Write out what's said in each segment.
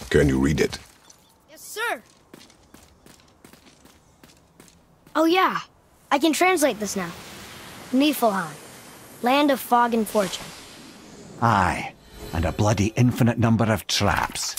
Can you read it? Yes, sir. Oh yeah, I can translate this now. Niflheim, land of fog and fortune. Aye, and a bloody infinite number of traps.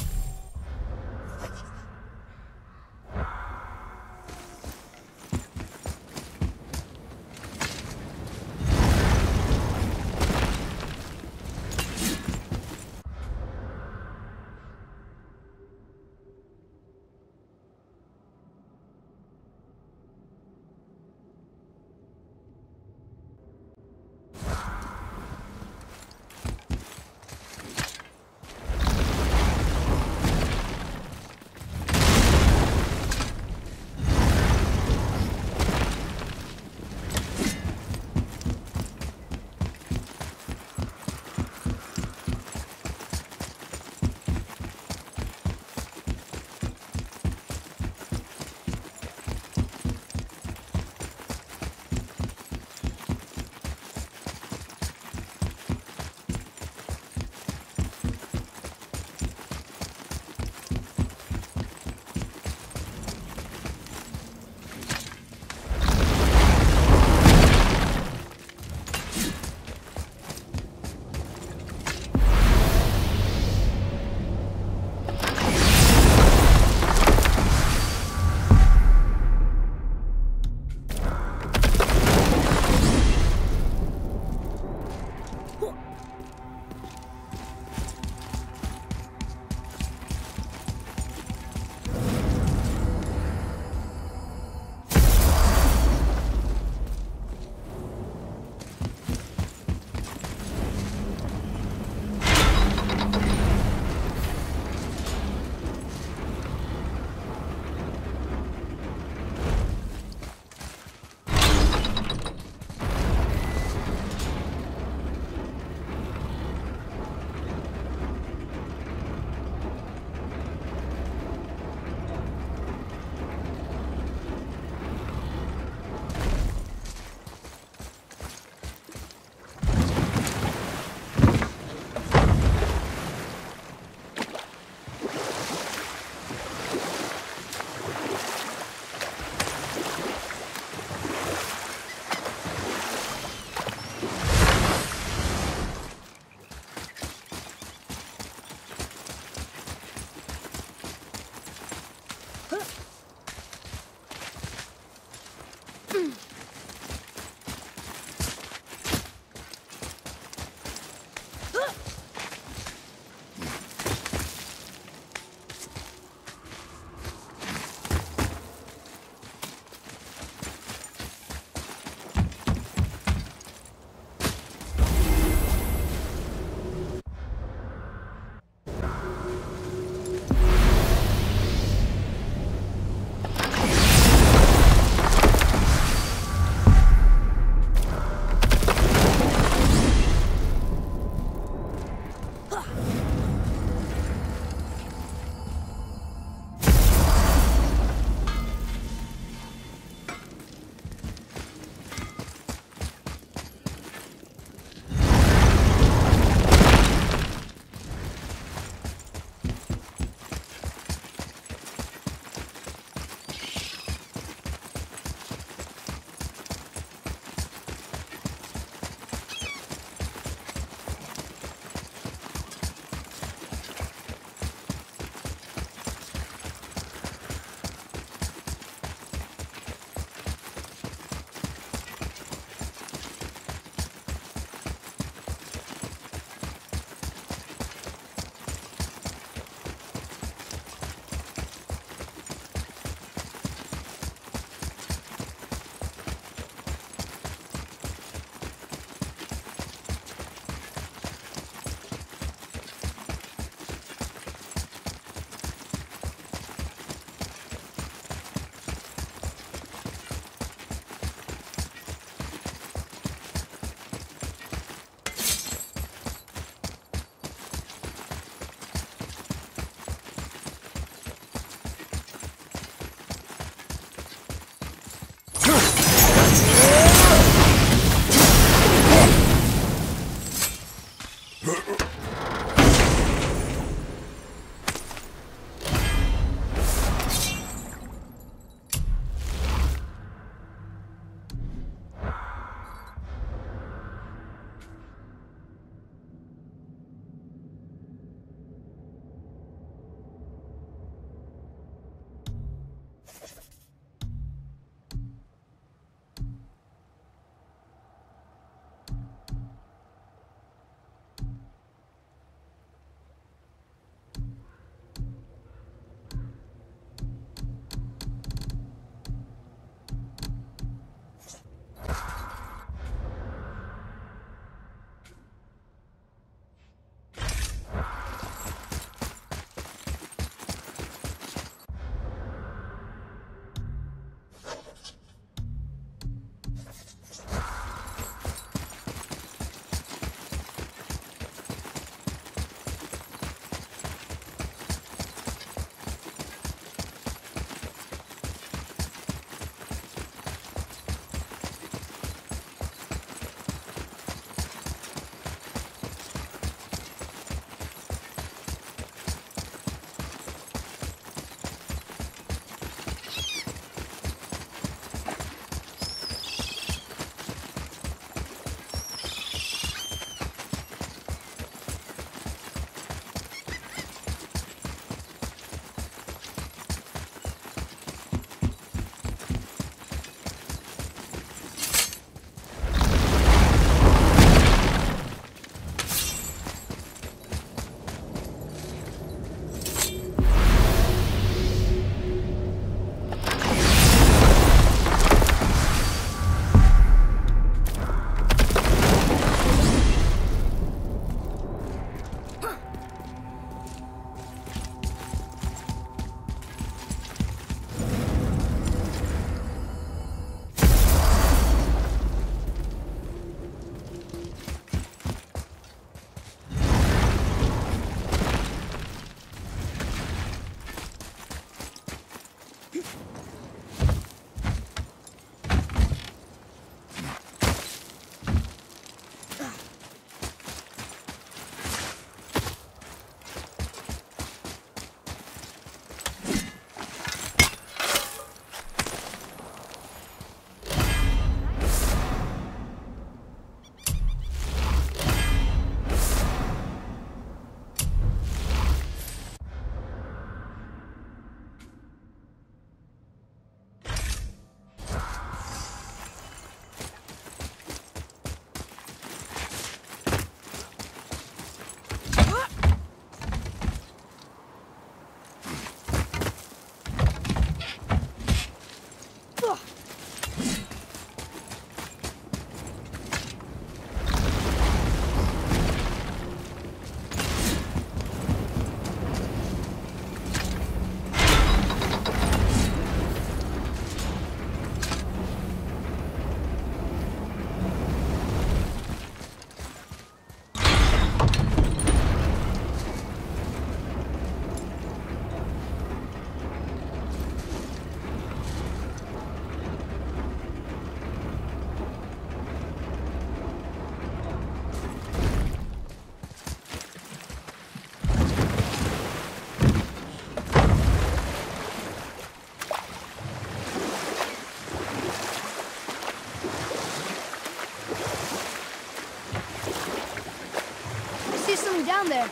something down there.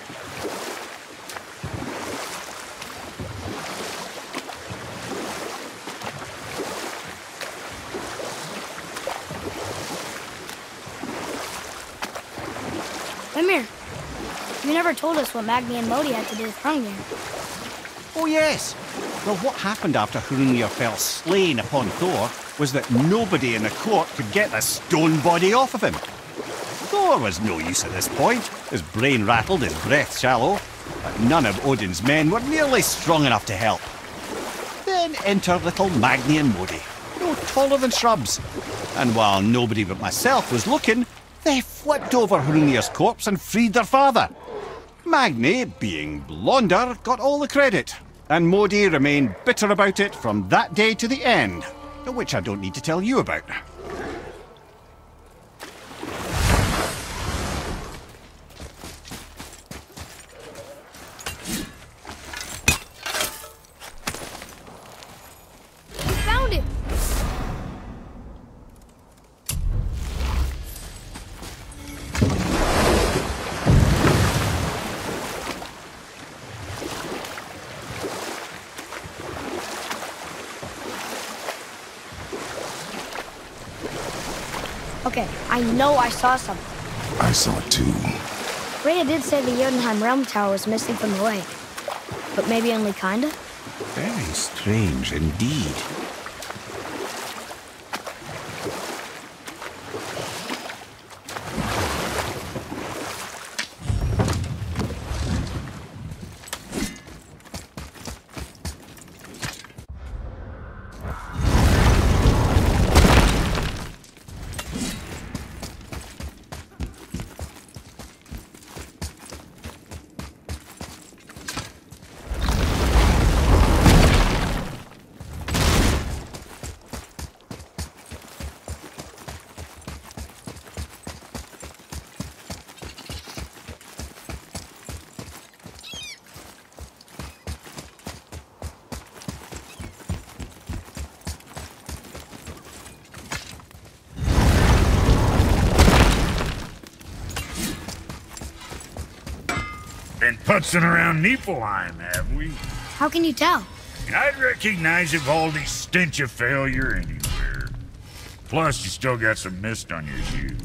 Mimir, you never told us what Magni and Modi had to do with Hrungnir. Oh yes. Well, what happened after Hrungnir fell slain upon Thor was that nobody in the court could get the stone body off of him. Thor was no use at this point, his brain rattled, his breath shallow, but none of Odin's men were nearly strong enough to help. Then enter little Magni and Modi, no taller than shrubs, and while nobody but myself was looking, they flipped over Hrungnir's corpse and freed their father. Magni, being blonder, got all the credit, and Modi remained bitter about it from that day to the end, which I don't need to tell you about. Found it! Okay, I know I saw something. I saw it too. Rhea did say the Jotunheim Realm Tower was missing from the lake. But maybe only kinda? Very strange indeed. Been putzing around Niflheim, have we? How can you tell? I'd recognize Ivaldi's stench of failure anywhere. Plus, you still got some mist on your shoes.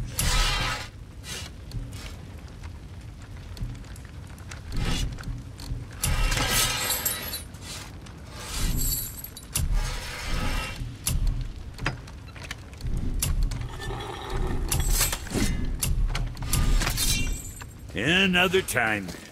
Another time, then.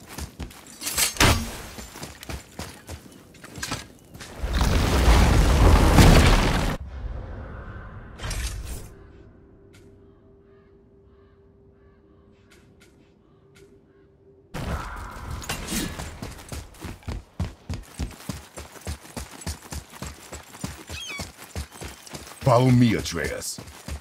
Follow me, Atreus.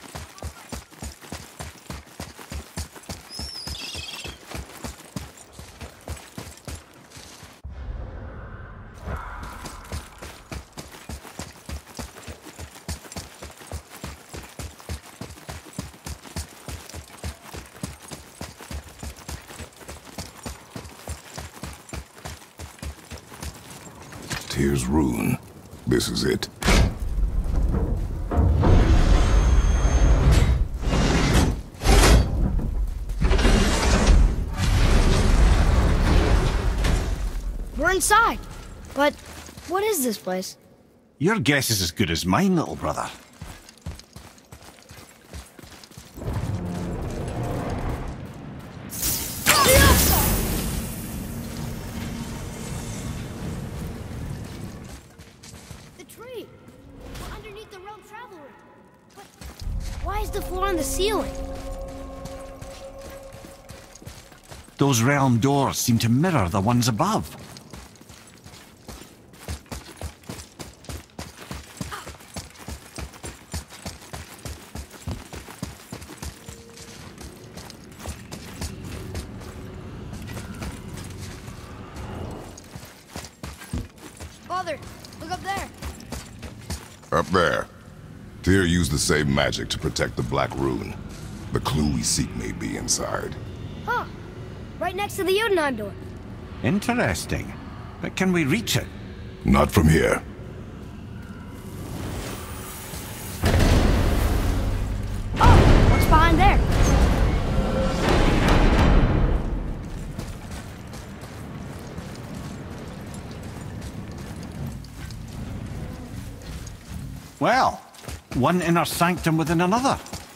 Tyr's Rune. This is it. We're inside. But what is this place? Your guess is as good as mine, little brother. The tree! We're underneath the realm traveler. But why is the floor on the ceiling? Those realm doors seem to mirror the ones above. Father, look up there. Up there. Tyr used the same magic to protect the Black Rune. The clue we seek may be inside. Huh. Right next to the Jotunheim door. Interesting. But can we reach it? Not from here. Oh, what's behind there? Well, one inner sanctum within another.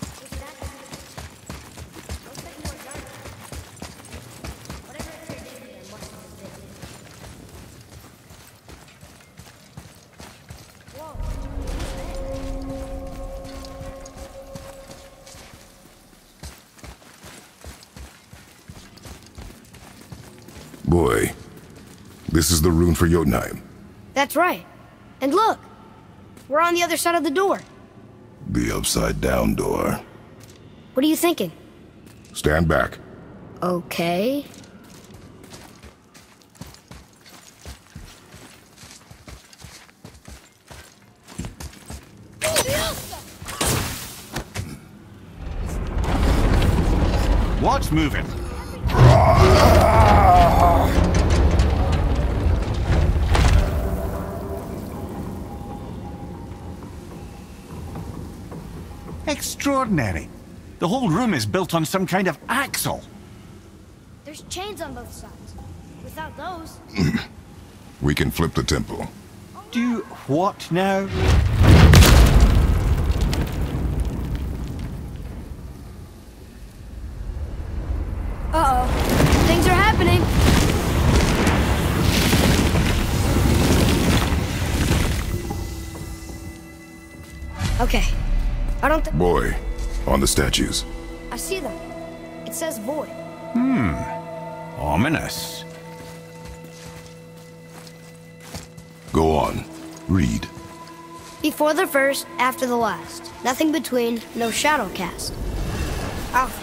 Boy, this is the rune for Jotunheim. That's right. And look, we're on the other side of the door. The upside-down door. What are you thinking? Stand back. Okay. What's moving? Extraordinary. The whole room is built on some kind of axle. There's chains on both sides. Without those... We can flip the temple. Do what now? Uh-oh. Things are happening. Okay. I don't think... Boy, on the statues. I see them. It says void. Ominous. Go on. Read. Before the first, after the last. Nothing between, no shadow cast. Alpha.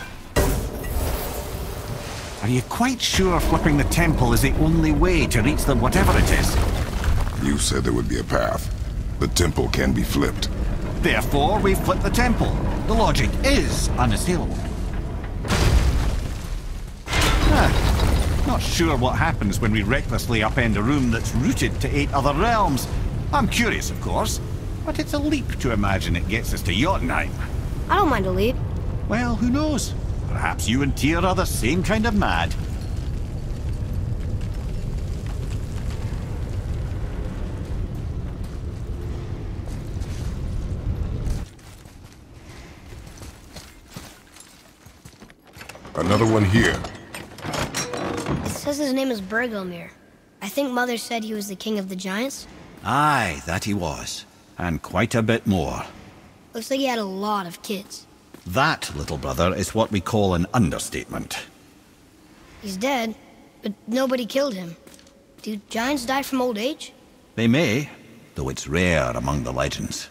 Are you quite sure flipping the temple is the only way to reach the whatever it is? You said there would be a path. The temple can be flipped. Therefore, we flip the temple. The logic is unassailable. Not sure what happens when we recklessly upend a room that's rooted to 8 other realms. I'm curious, of course, but it's a leap to imagine it gets us to Jotunheim. I don't mind a leap. Well, who knows? Perhaps you and Tyr are the same kind of mad. Another one here. It says his name is Bergelmir. I think Mother said he was the king of the giants. Aye, that he was. And quite a bit more. Looks like he had a lot of kids. That, little brother, is what we call an understatement. He's dead, but nobody killed him. Do giants die from old age? They may, though it's rare among the legends.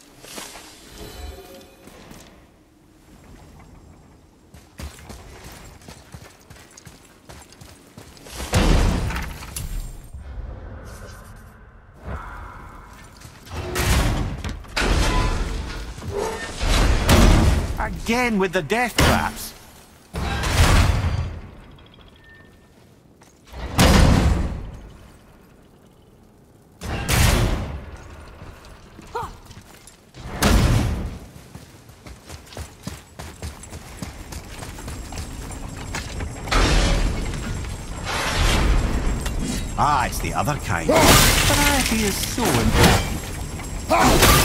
Again with the death traps. Ah, it's the other kind. Variety is so important.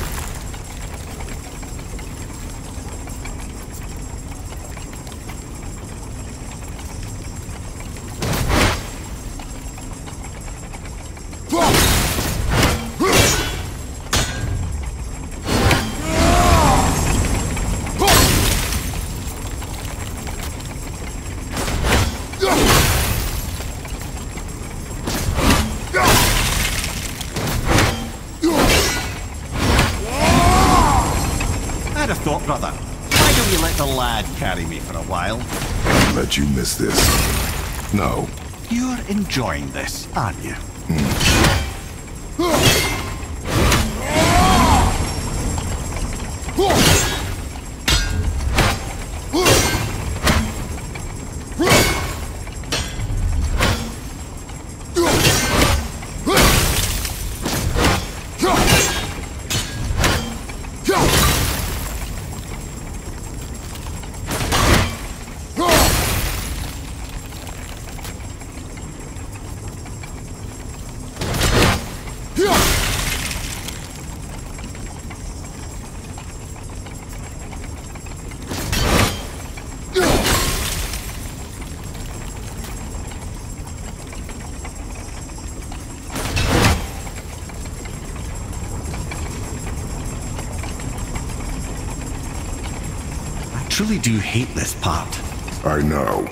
I'd have thought, brother. Why don't you let the lad carry me for a while? Let you miss this. No. You're enjoying this, aren't you? truly do hate this part. I know.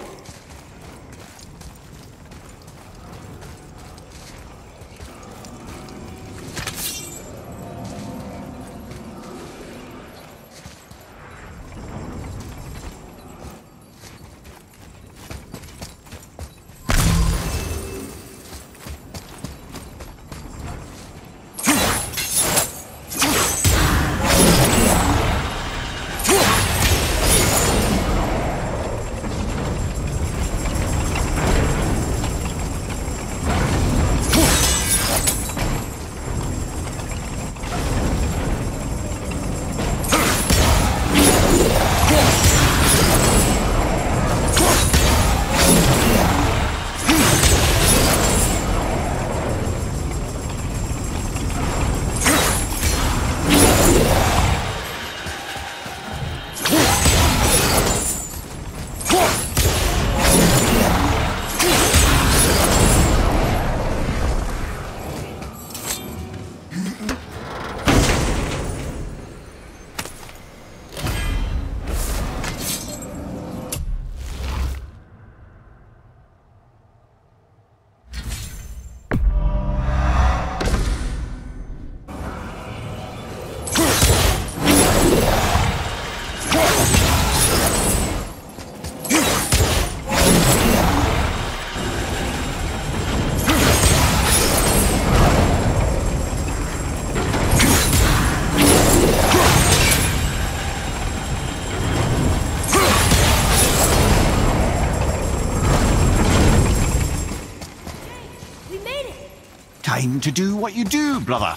Time to do what you do, brother.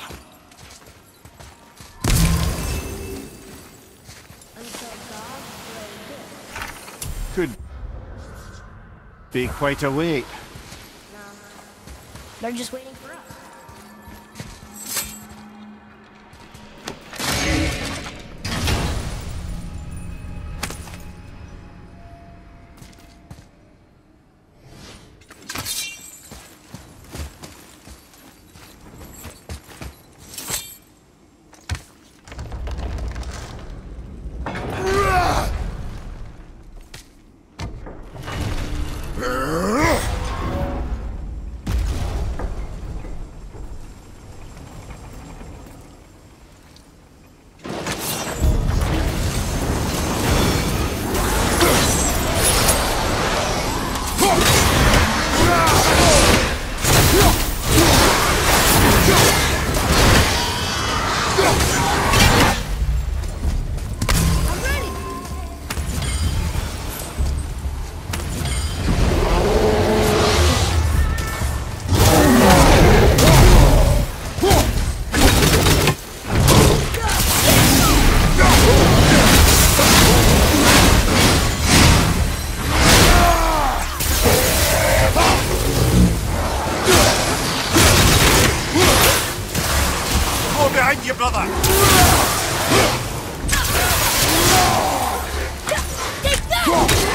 Could be quite a wait. They're just waiting for us. Behind you, brother! Take that!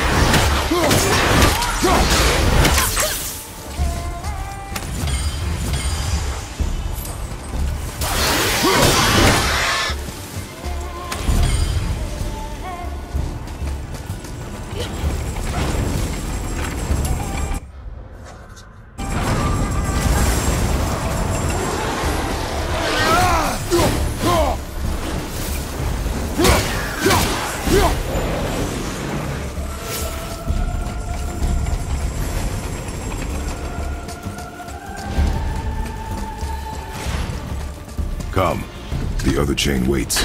Come. The other chain waits.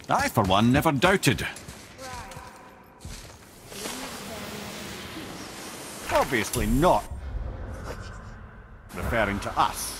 I, for one, never doubted. Obviously not referring to us.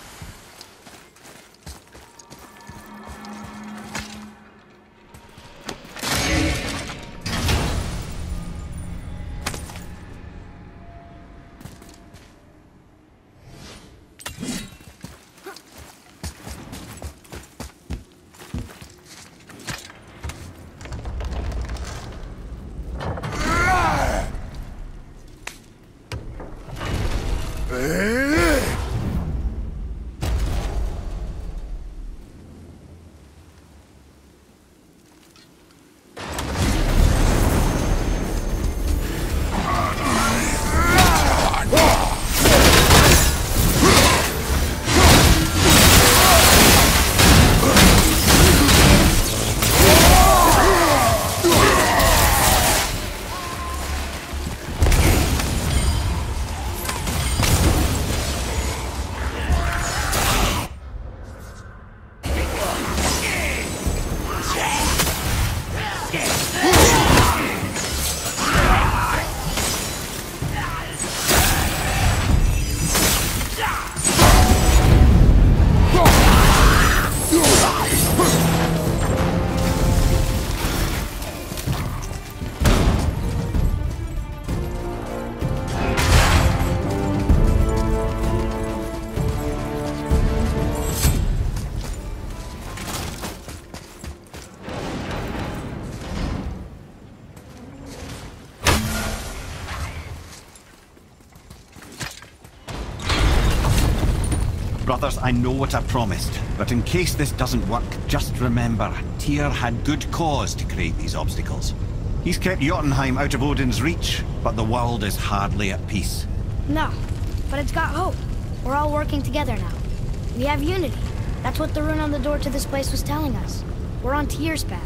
Brothers, I know what I promised, but in case this doesn't work, just remember, Tyr had good cause to create these obstacles. He's kept Jotunheim out of Odin's reach, but the world is hardly at peace. No, but it's got hope. We're all working together now. We have unity. That's what the rune on the door to this place was telling us. We're on Tyr's path.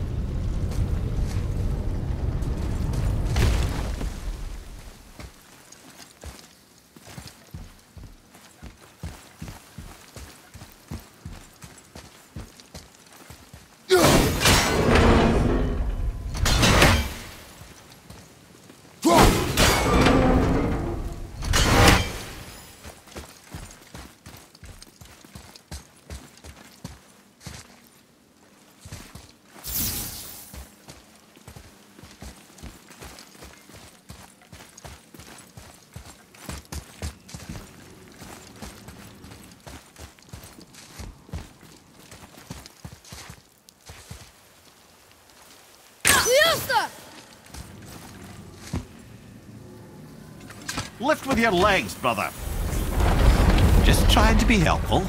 Lift with your legs, brother. Just trying to be helpful.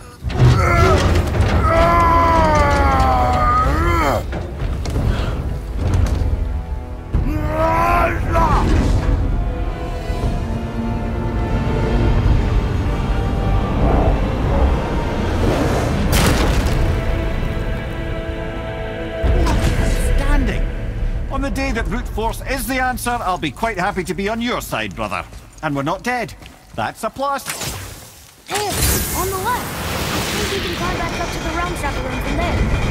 On the day that brute force is the answer, I'll be quite happy to be on your side, brother. And we're not dead. That's a plus. Hey, on the left. I think we can climb back up to the realm travel room from there.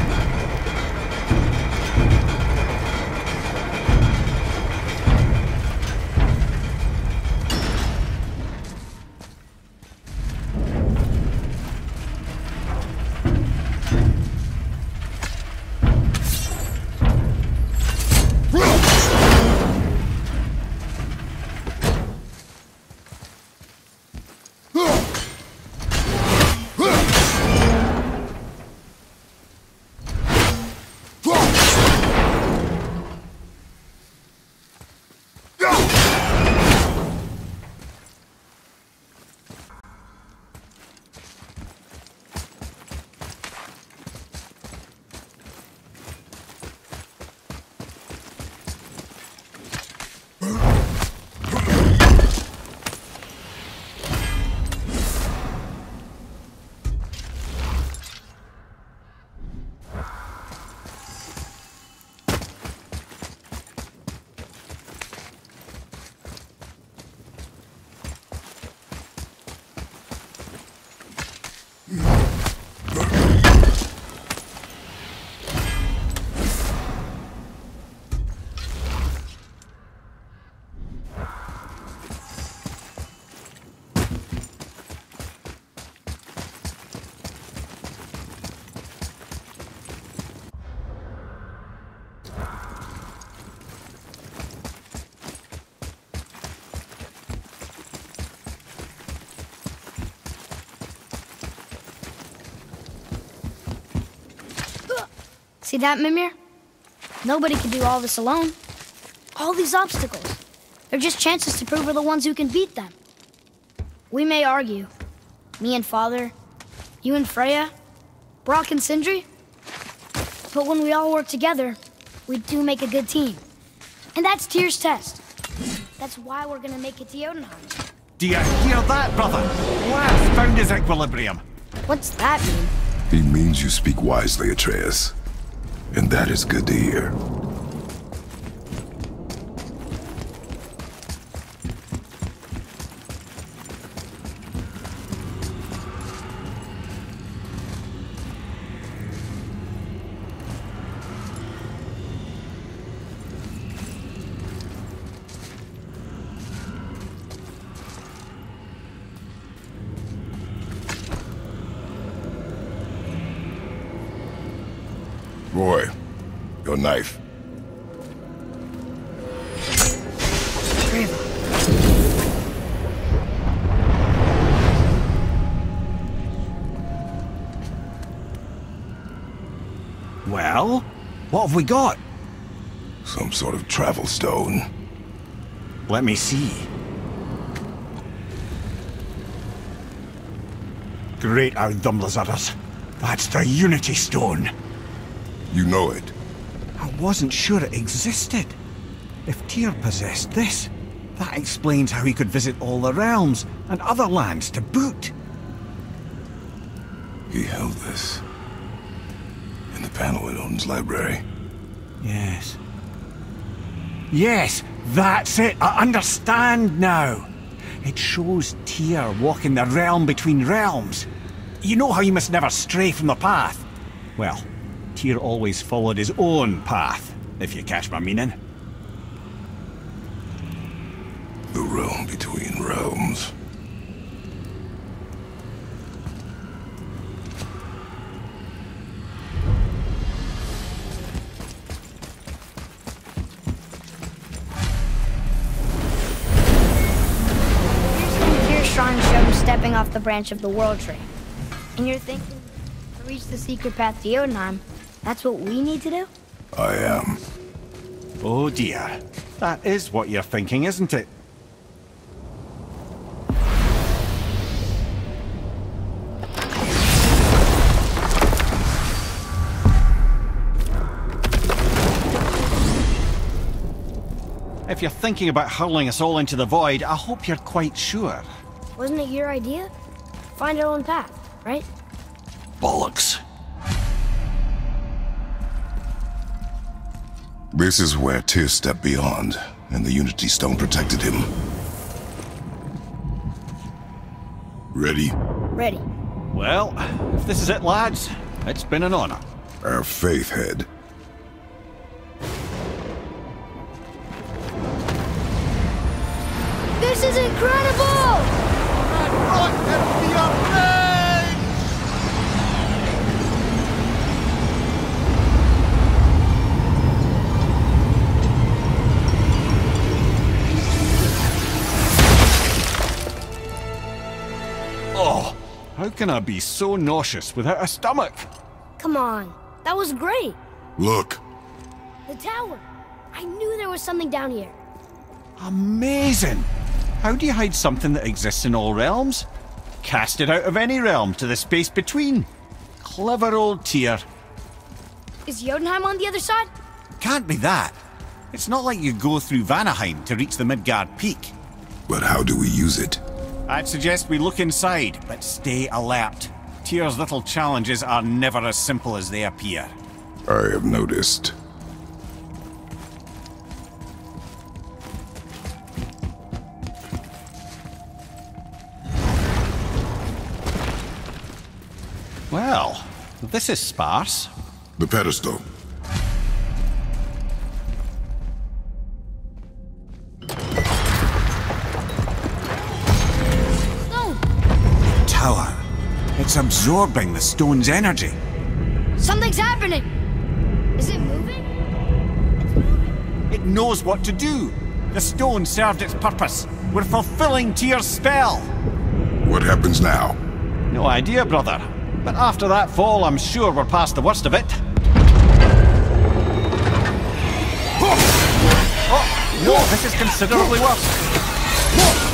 See that, Mimir? Nobody can do all this alone. All these obstacles. They're just chances to prove we're the ones who can beat them. We may argue. Me and Father, you and Freya, Brock and Sindri. But when we all work together, we do make a good team. And that's Tyr's test. That's why we're gonna make it to Jotunheim. Do you hear that, brother? Lad found his equilibrium. What's that mean? He means you speak wisely, Atreus. And that is good to hear. Boy, your knife. Well, what have we got? Some sort of travel stone. Let me see. Great Outdumblazers. That's the Unity Stone. You know it. I wasn't sure it existed. If Tyr possessed this, that explains how he could visit all the realms and other lands to boot. He held this in the panel in Odin's library. Yes. Yes, that's it. I understand now. It shows Tyr walking the realm between realms. You know how you must never stray from the path? Well, Tyr always followed his own path, if you catch my meaning. The realm between realms. Tyr's shrine showed him stepping off the branch of the World Tree. And you're thinking to reach the secret path to Jotunheim, that's what we need to do? I am. Oh dear. That is what you're thinking, isn't it? If you're thinking about hurling us all into the void, I hope you're quite sure. Wasn't it your idea? Find our own path, right? Bollocks. This is where Tyr stepped beyond, and the Unity Stone protected him. Ready? Ready. Well, if this is it, lads, it's been an honor. Our faith head. This is incredible! Oh, how can I be so nauseous without a stomach? Come on, that was great. Look. The tower. I knew there was something down here. Amazing! How do you hide something that exists in all realms? Cast it out of any realm to the space between. Clever old Tyr. Is Jotunheim on the other side? Can't be that. It's not like you go through Vanaheim to reach the Midgard Peak. But how do we use it? I'd suggest we look inside, but stay alert. Tyr's little challenges are never as simple as they appear. I have noticed. Well, this is sparse. The pedestal. Stone! Tower. It's absorbing the stone's energy. Something's happening! Is it moving? It's moving! It knows what to do. The stone served its purpose. We're fulfilling Tyr's spell. What happens now? No idea, brother. But after that fall, I'm sure we're past the worst of it. This is considerably worse.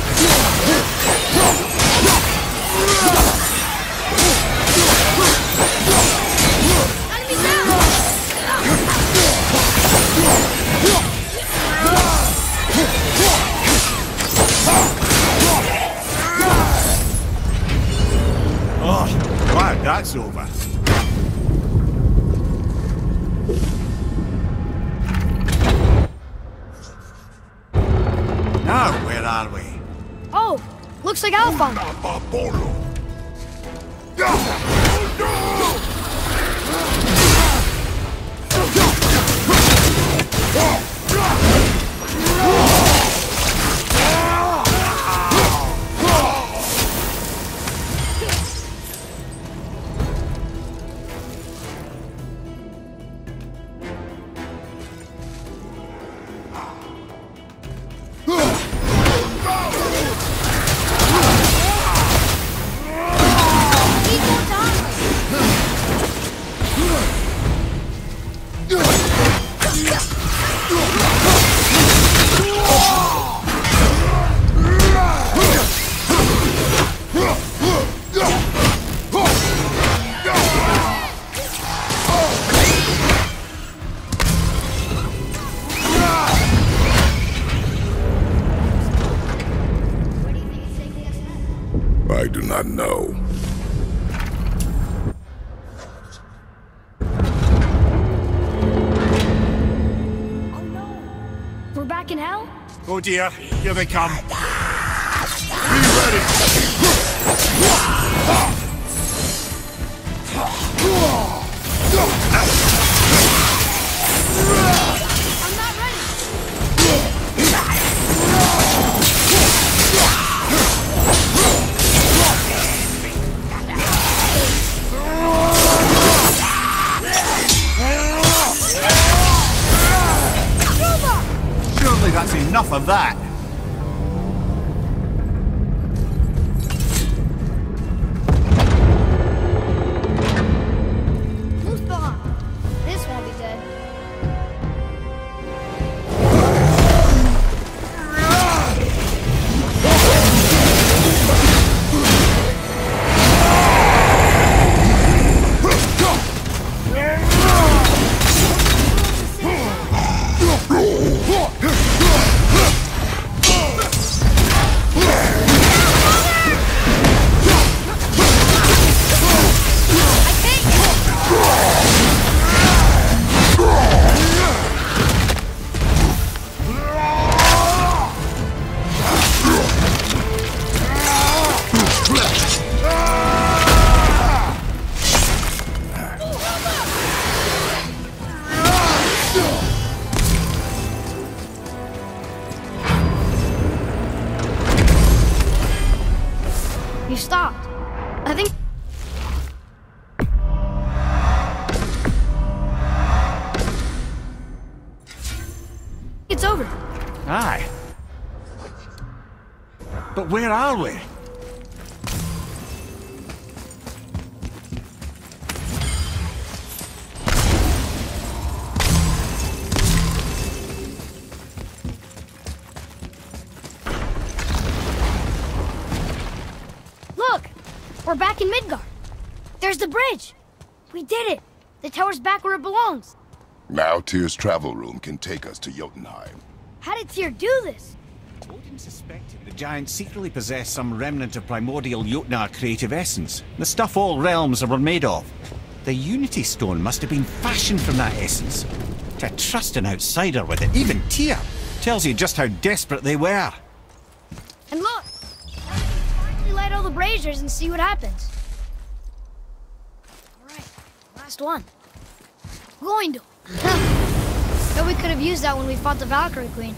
Oh, glad that's over. Now, where are we? Oh, looks like Alphonse. I do not know. Oh no! We're back in hell? Oh dear, here they come. I'm not ready! Surely that's enough of that. Who's behind? This won't be good. You stopped. I think... It's over. Aye. But where are we? Look! We're back in Midgard. There's the bridge. We did it. The tower's back where it belongs. Now Tyr's travel room can take us to Jotunheim. How did Tyr do this? Odin suspected the giants secretly possessed some remnant of primordial Jotnar creative essence, the stuff all realms were made of. The Unity Stone must have been fashioned from that essence. To trust an outsider with it, even Tyr, tells you just how desperate they were. And look! Finally light all the braziers and see what happens. Alright, last one. Gloindel. Bet we could have used that when we fought the Valkyrie Queen.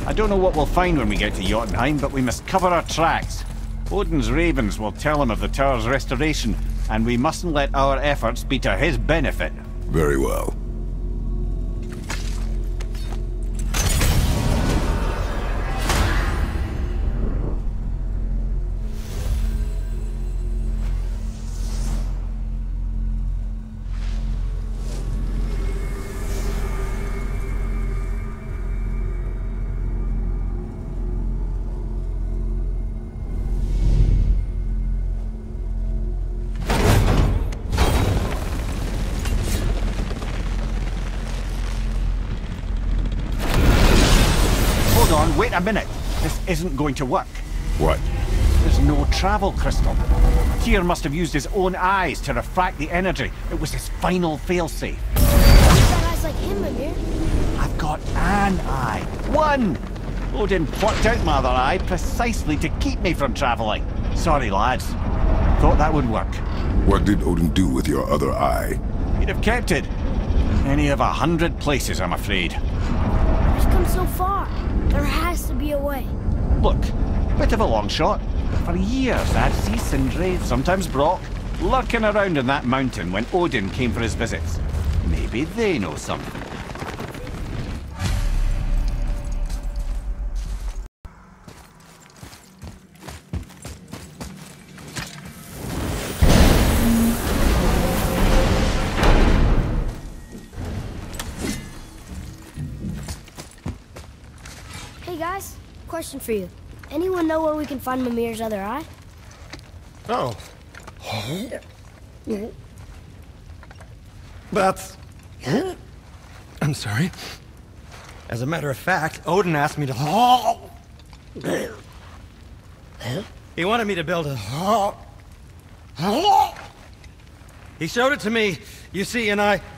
I don't know what we'll find when we get to Jotunheim, but we must cover our tracks. Odin's ravens will tell him of the tower's restoration, and we mustn't let our efforts be to his benefit. Very well. Wait a minute. This isn't going to work. What? There's no travel crystal. Tyr must have used his own eyes to refract the energy. It was his final failsafe. You've got eyes like him, Mimir. I've got an eye. One! Odin plucked out my other eye precisely to keep me from traveling. Sorry, lads. Thought that would work. What did Odin do with your other eye? He'd have kept it. Any of 100 places, I'm afraid. We've come so far. There has to be a way. Look, bit of a long shot. For years I'd see Sindri, sometimes Brock, lurking around in that mountain when Odin came for his visits. Maybe they know something. Hey guys, question for you. Anyone know where we can find Mimir's other eye? Oh. That's... I'm sorry. As a matter of fact, Odin asked me to... He wanted me to build a... He showed it to me, you see, and I...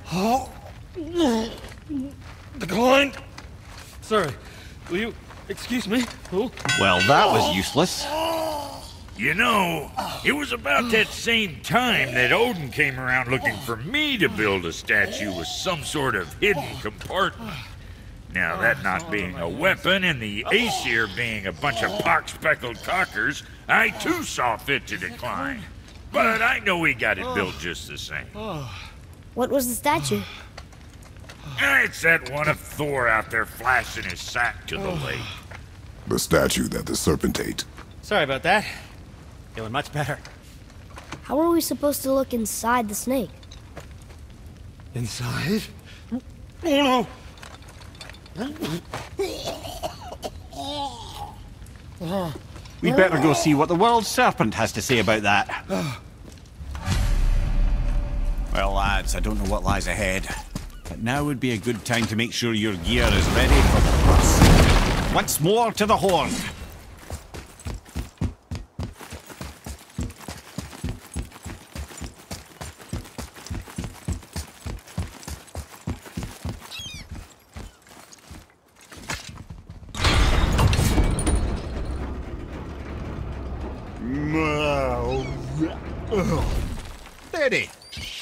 declined. Sorry. Will you excuse me? Oh. Well, that was useless. You know, it was about that same time that Odin came around looking for me to build a statue with some sort of hidden compartment. Now, that not being a weapon and the Aesir being a bunch of pock-speckled cockers, I too saw fit to decline. But I know he got it built just the same. What was the statue? It's that one of Thor out there flashing his sack to the lake. The statue that the serpent ate. Sorry about that. Feeling much better. How are we supposed to look inside the snake? Inside? Oh no! We'd better go see what the world serpent has to say about that. Well, lads, I don't know what lies ahead, but now would be a good time to make sure your gear is ready for the thrust. Once more to the horn. Steady.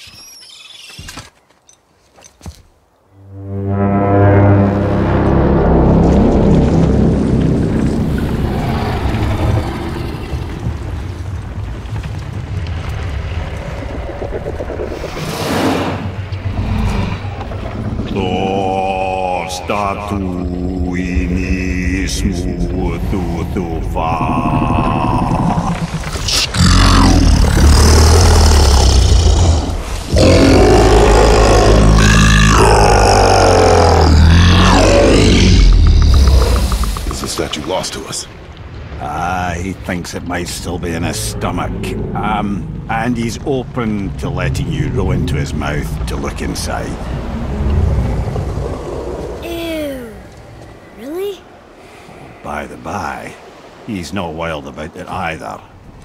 He thinks it might still be in his stomach. And he's open to letting you roll into his mouth to look inside. Ew. Really? By the by, he's not wild about it either.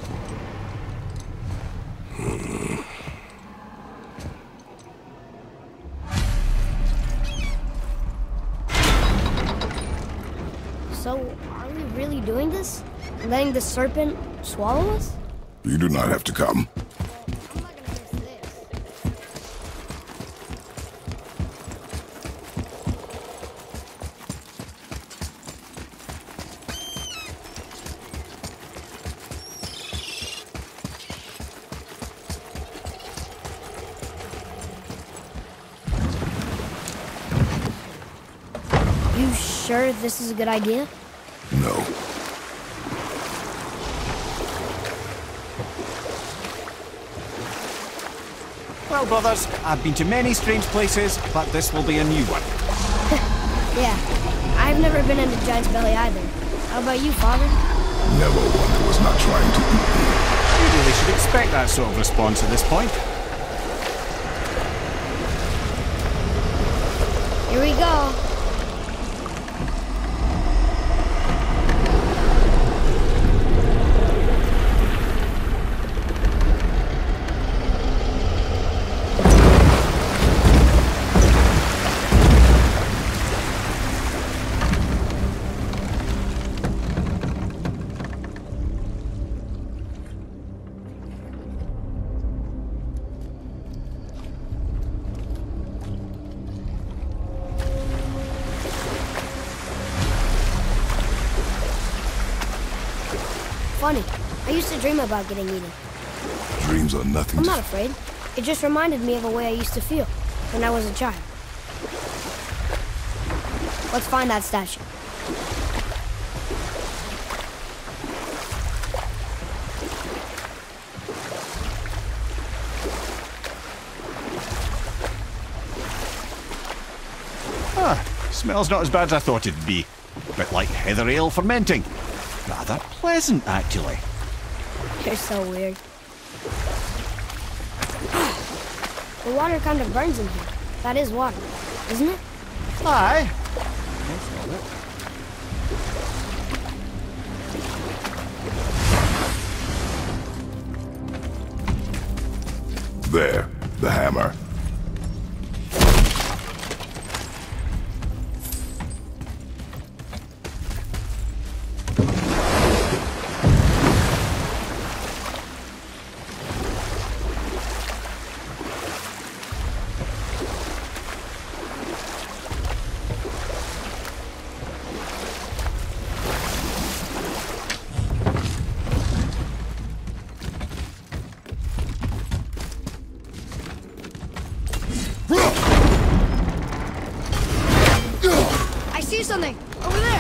So, are we really doing this? Letting the serpent swallow us? You do not have to come. I'm not gonna miss this. You sure this is a good idea? No. Well, brothers, I've been to many strange places, but this will be a new one. Yeah. I've never been into Giant's Belly either. How about you, Father? Never one that was not trying to eat me. You really should expect that sort of response at this point. Here we go. Funny. I used to dream about getting eaten. Dreams are nothing I'm to... not afraid. It just reminded me of a way I used to feel when I was a child. Let's find that statue. Smells not as bad as I thought it'd be. Bit like heather ale fermenting. Rather pleasant, actually. You're so weird. The water kind of burns in here. That is water, isn't it? Aye. There, the hammer. Something over there.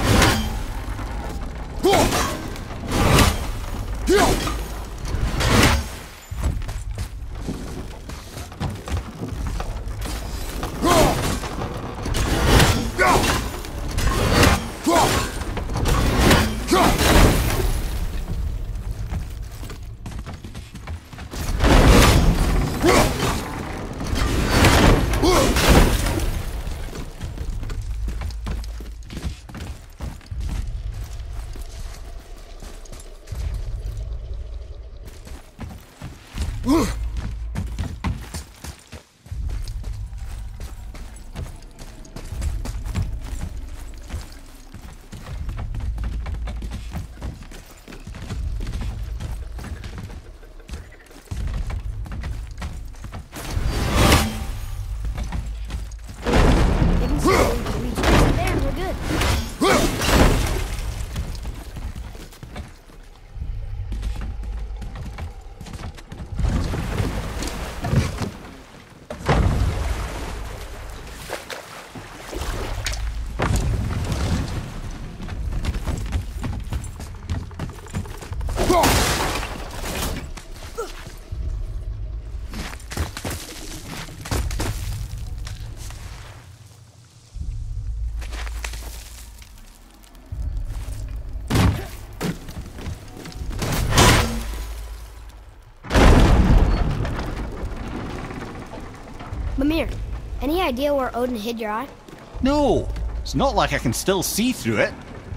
Mimir, any idea where Odin hid your eye? No, it's not like I can still see through it.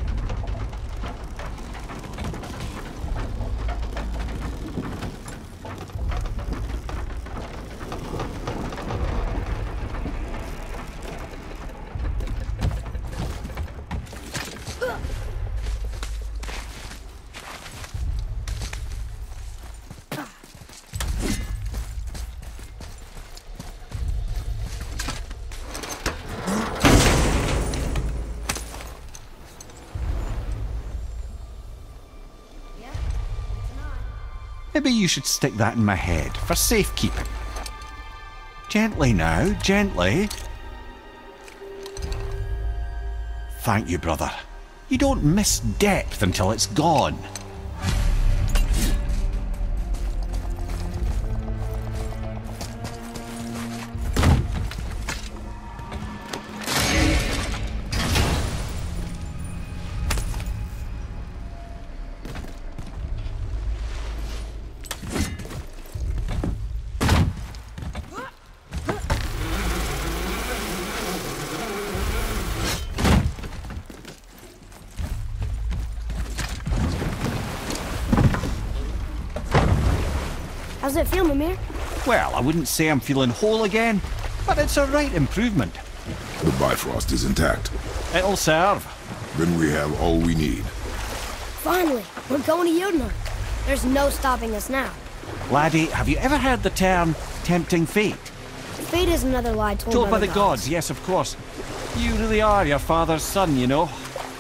Maybe you should stick that in my head for safekeeping. Gently now, gently. Thank you, brother. You don't miss depth until it's gone. How's it feel, Mimir? Well, I wouldn't say I'm feeling whole again, but it's a right improvement. The Bifrost is intact. It'll serve. Then we have all we need. Finally, we're going to Jotunheim. There's no stopping us now. Laddie, have you ever heard the term tempting fate? Fate is another lie Told by the gods, yes, of course. You really are your father's son, you know.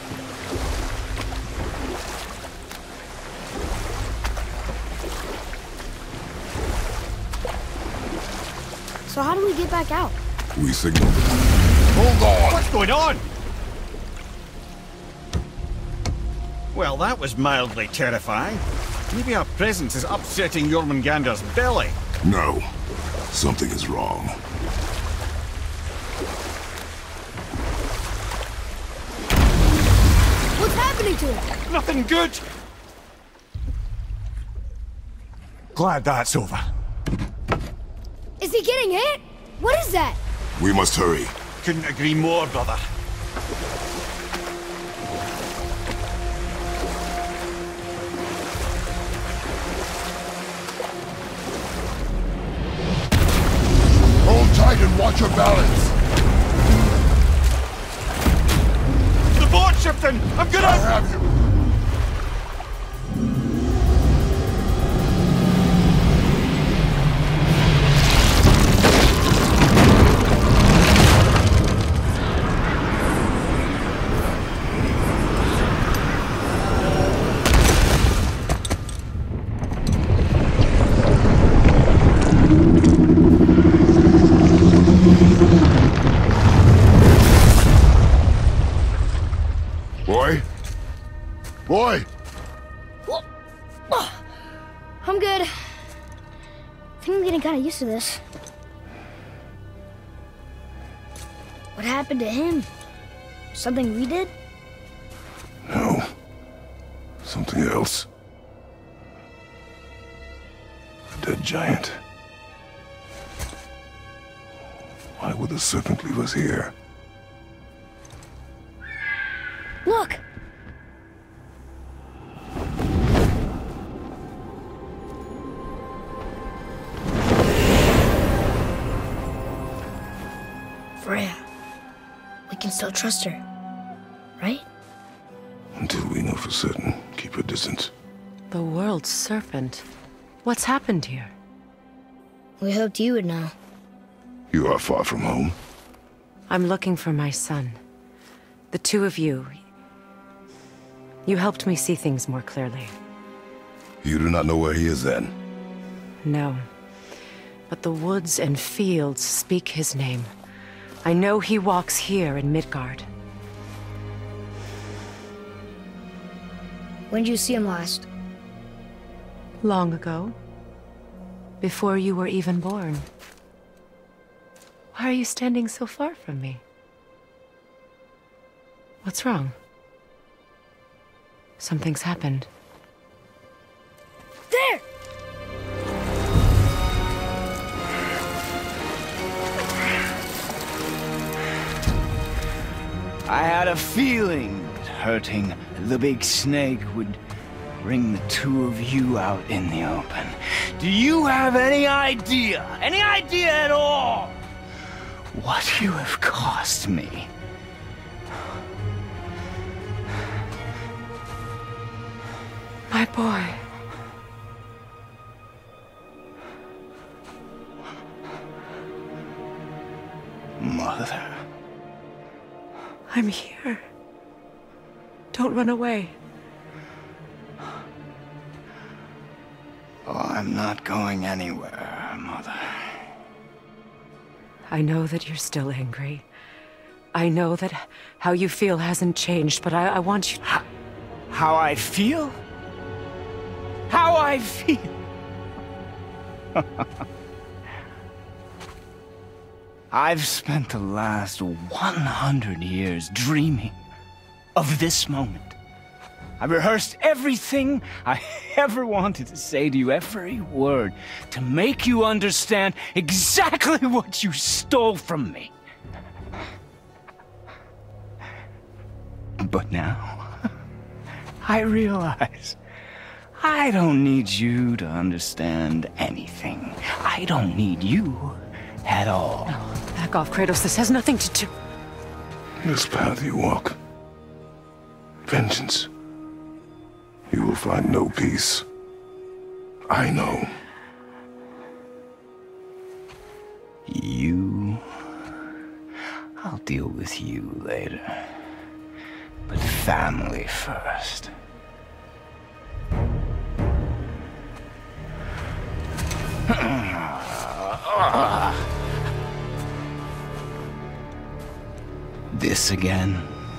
So how do we get back out? We signal. Hold on! What's going on? Well, that was mildly terrifying. Maybe our presence is upsetting Jormungandr's belly. No. Something is wrong. What's happening to him? Nothing good. Glad that's over. Is he getting hit? What is that? We must hurry. Couldn't agree more, brother. Hold tight and watch your balance. The board shifting! I'm gonna... I have you. Boy! I'm good. I think I'm getting kind of used to this. What happened to him? Something we did? No. Something else. A dead giant. Why would the serpent leave us here? Look! Freya. We can still trust her, right? Until we know for certain, keep her distance. The world's serpent. What's happened here? We hoped you would know. You are far from home. I'm looking for my son. The two of you. You helped me see things more clearly. You do not know where he is then? No. But the woods and fields speak his name. I know he walks here in Midgard. When did you see him last? Long ago. Before you were even born. Why are you standing so far from me? What's wrong? Something's happened. There! I had a feeling that hurting the big snake would bring the two of you out in the open. Do you have any idea at all, what you have cost me? My boy. Mother. I'm here. Don't run away. Oh, I'm not going anywhere, Mother. I know that you're still angry. I know that how you feel hasn't changed, but I want you... How I feel? How I feel? I've spent the last 100 years dreaming of this moment. I rehearsed everything I ever wanted to say to you, every word, to make you understand exactly what you stole from me. But now, I realize I don't need you to understand anything. I don't need you at all. No, back off, Kratos. This has nothing to do... This path you walk, vengeance, you will find no peace. I know. You... I'll deal with you later. But family first. This again?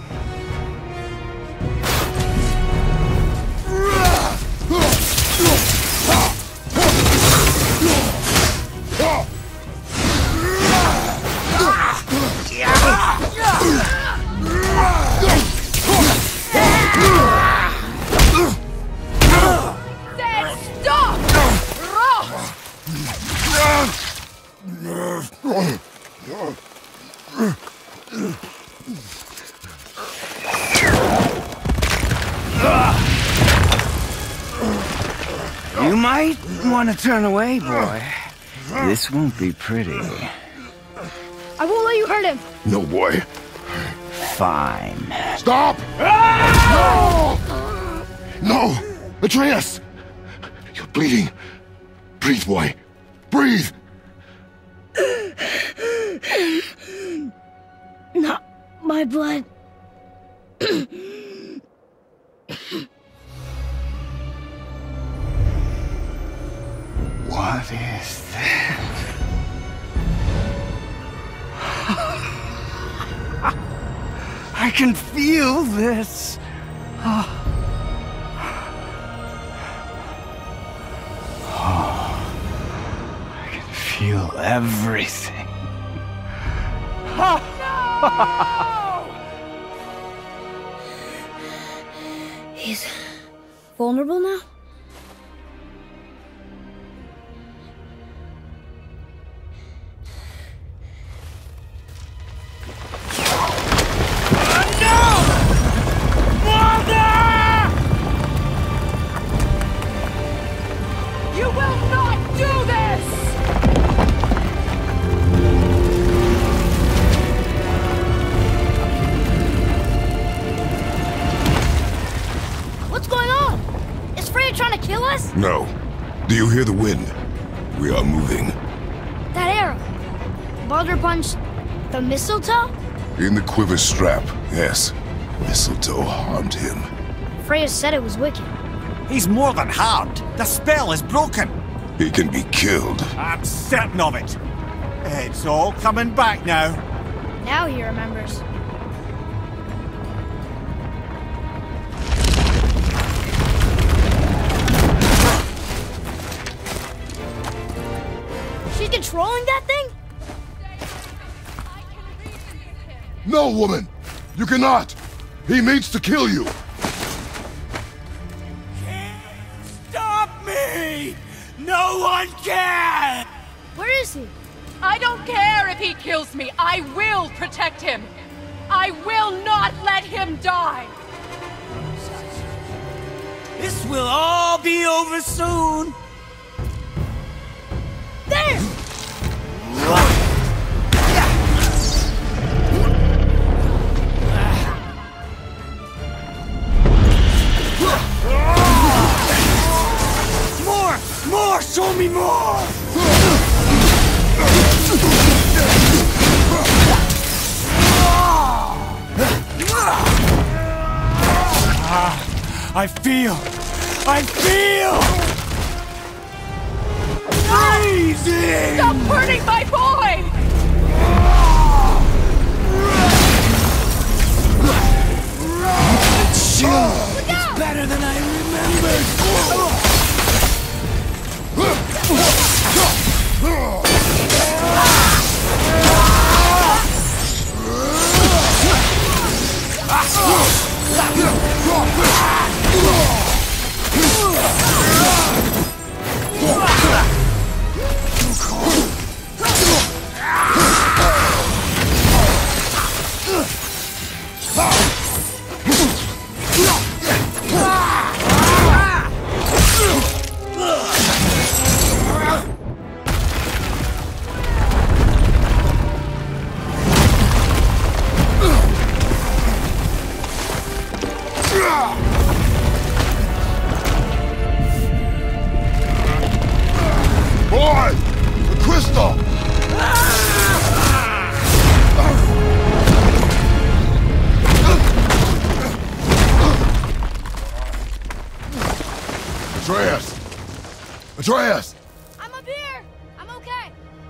You might want to turn away, boy. This won't be pretty. I won't let you hurt him. No, boy. Fine. Stop! No! No! Atreus! You're bleeding. Breathe, boy. Breathe! Not my blood. What is that? I can feel this. I can feel everything. He's vulnerable now? No. Do you hear the wind? We are moving. That arrow. Baldur punched the mistletoe? In the quiver strap, yes. Mistletoe harmed him. Freya said it was wicked. He's more than harmed. The spell is broken. He can be killed. I'm certain of it. It's all coming back now. Now he remembers. She's controlling that thing? No, woman! You cannot! He means to kill you! Stop me! No one can! Where is he? I don't care if he kills me. I will protect him. I will not let him die. This will all be over soon. There! More! Show me more! I feel! Freezing! Stop hurting my boy! Boy! The crystal! Atreus! Atreus! I'm up here! I'm okay!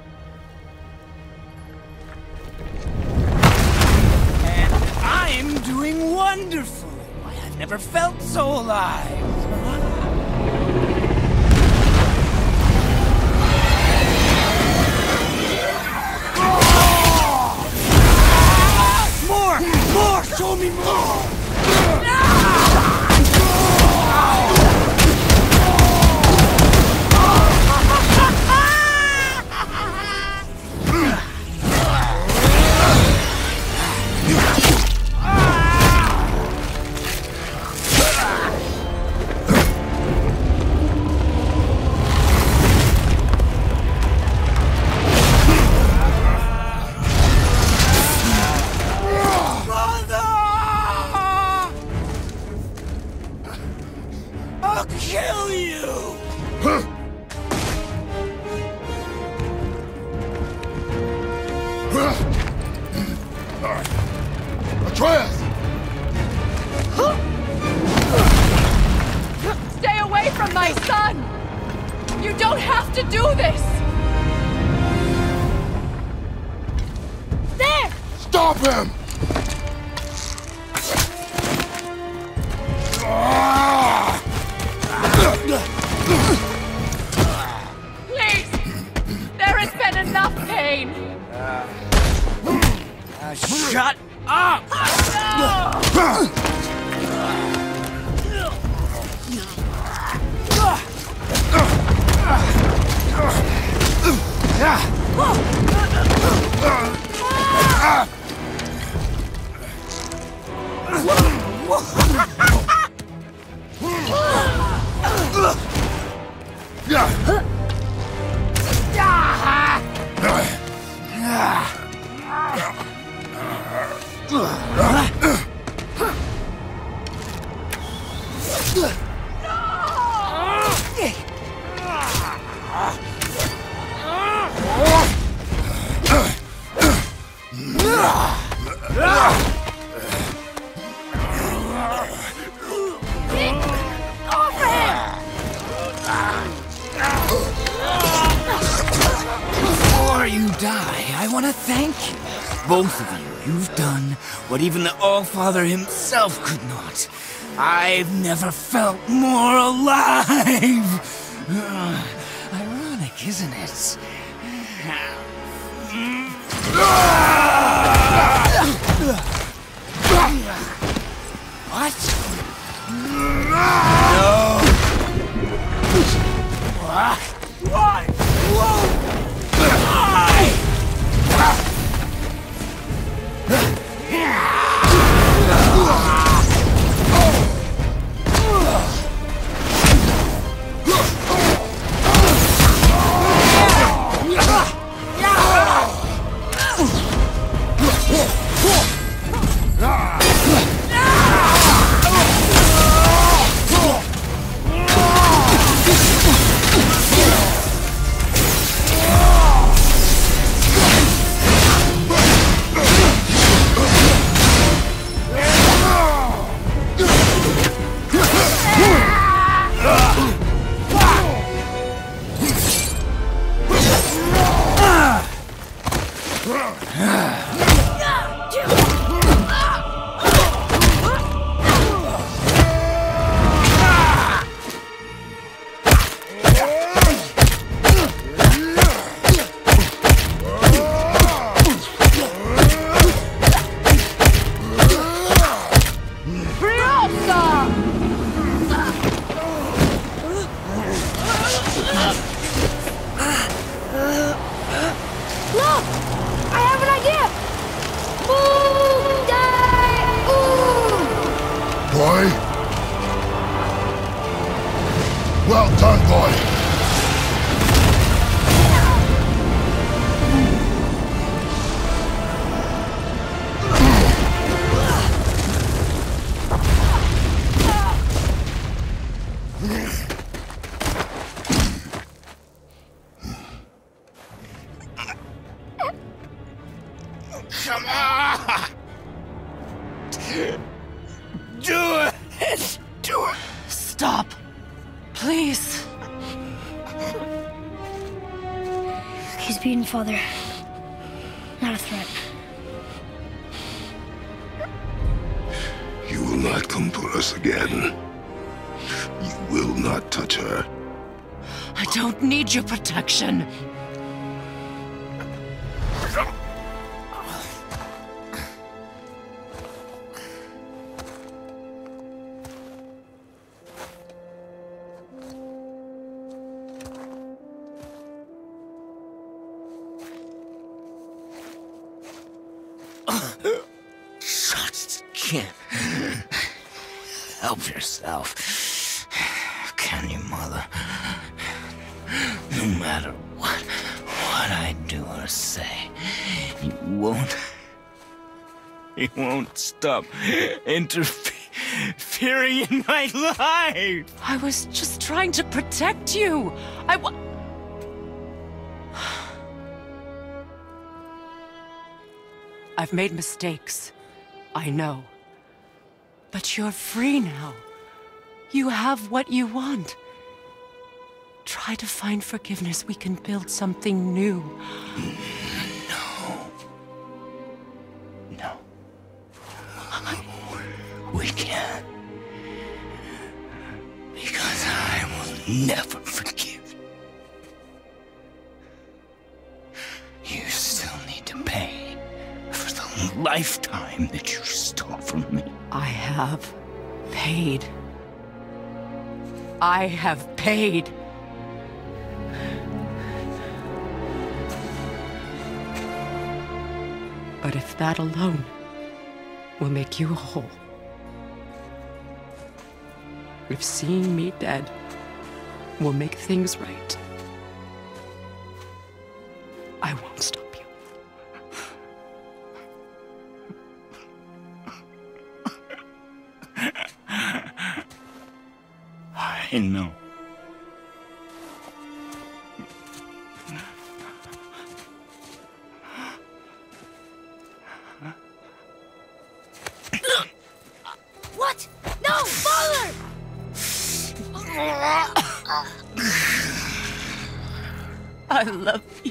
And I'm doing wonderful. I've never felt so alive. More! More! Show me more! I'll kill you! Atreus! Stay away from my son! You don't have to do this! There! Stop him! Please! There has been enough pain! Shut up! Before you die, I want to thank you. Both of you. You've done what even the All-Father himself could not. I've never felt more alive. Ironic, isn't it? What? No. What? Whoa! Do it! Do it! Stop. Please. He's beaten, Father. Not a threat. You will not come for us again. You will not touch her. I don't need your protection. Just can't help yourself, can you, Mother? No matter what I do or say, you won't stop interfering in my life. I was just trying to protect you. I've made mistakes. I know. But you're free now. You have what you want. Try to find forgiveness. We can build something new. No. We can't. Because I will never forgive. You still need to pay for the lifetime that you stole from me. I have paid. I have paid. But if that alone will make you whole, if seeing me dead will make things right, I won't stop you. I know. What? No, Father! I love you.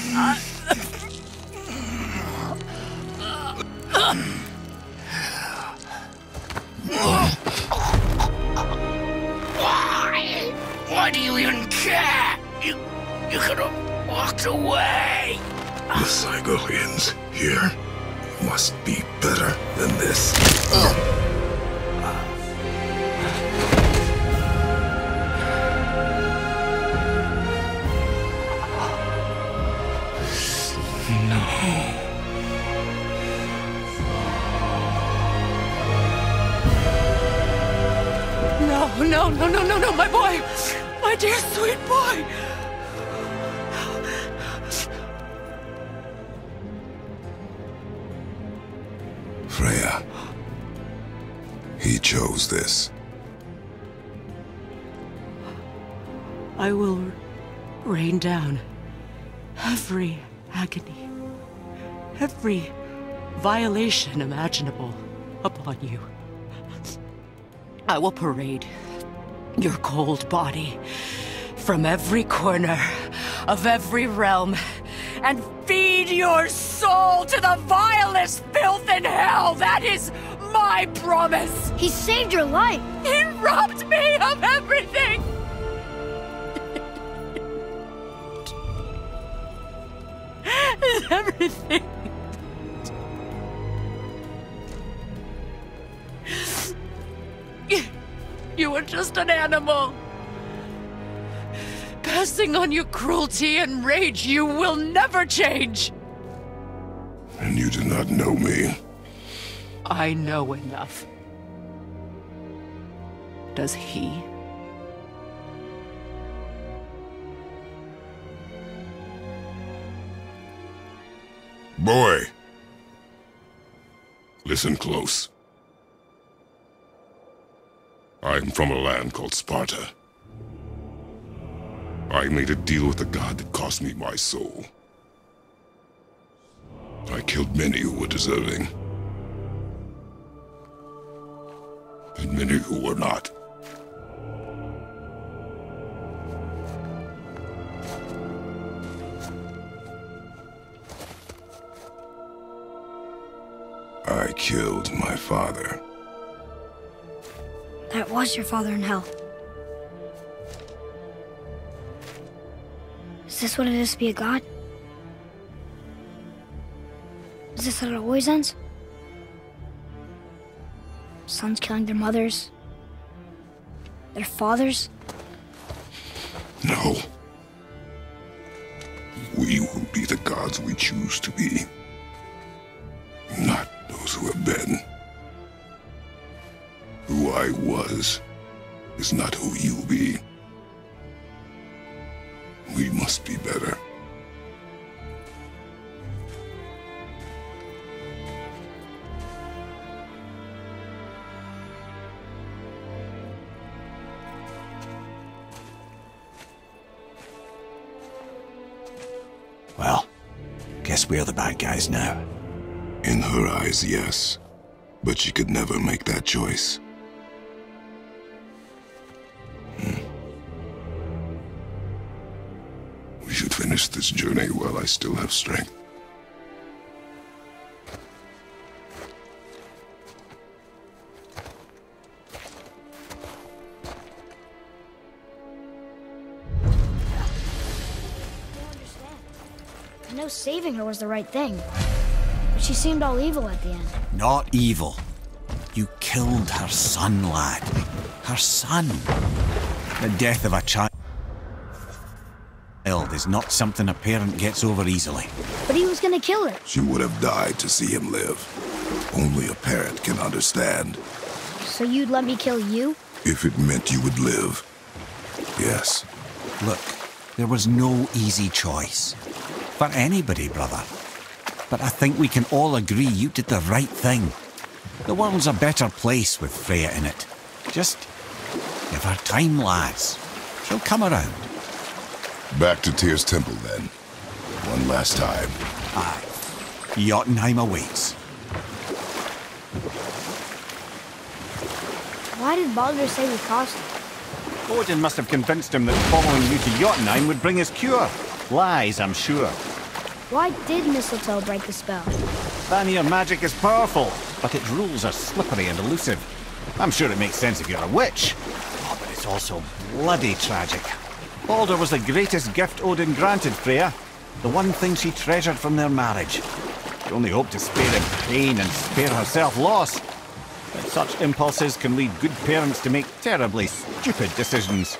Why do you even care? You could have walked away. The cycle ends here. It must be better than this. No, my boy! My dear sweet boy! Freya. He chose this. I will rain down every agony, every violation imaginable upon you. I will parade your cold body from every corner of every realm and feed your soul to the vilest filth in hell. That is my promise. He saved your life. He robbed me of everything. Everything. You were just an animal. Passing on your cruelty and rage, you will never change. And you do not know me. I know enough. Does he? Boy. Listen close. I'm from a land called Sparta. I made a deal with the god that cost me my soul. I killed many who were deserving. and many who were not. I killed my father. That was your father in hell. Is this what it is to be a god? Is this how it always ends? Sons killing their mothers? Their fathers? No. We will be the gods we choose to be. Not those who have been. Who I was is not who you'll be. We must be better. Well, guess we're the bad guys now. In her eyes, yes. But she could never make that choice. We should finish this journey while I still have strength. I know saving her was the right thing, but she seemed all evil at the end. Not evil. You killed her son, lad. Her son. The death of a child is not something a parent gets over easily. But he was gonna kill her. She would have died to see him live. Only a parent can understand. So you'd let me kill you? If it meant you would live. Yes. Look, there was no easy choice. For anybody, brother. But I think we can all agree you did the right thing. The world's a better place with Freya in it. Just give her time, lads. She'll come around. Back to Tyr's temple, then. One last time. Aye. Jotunheim awaits. Why did Baldur say we cost him? Odin must have convinced him that following you to Jotunheim would bring his cure. Lies, I'm sure. Why did mistletoe break the spell? Vanir magic is powerful, but its rules are slippery and elusive. I'm sure it makes sense if you're a witch. Oh, but it's also bloody tragic. Baldur was the greatest gift Odin granted Freya. The one thing she treasured from their marriage. She only hoped to spare him pain and spare herself loss. But such impulses can lead good parents to make terribly stupid decisions.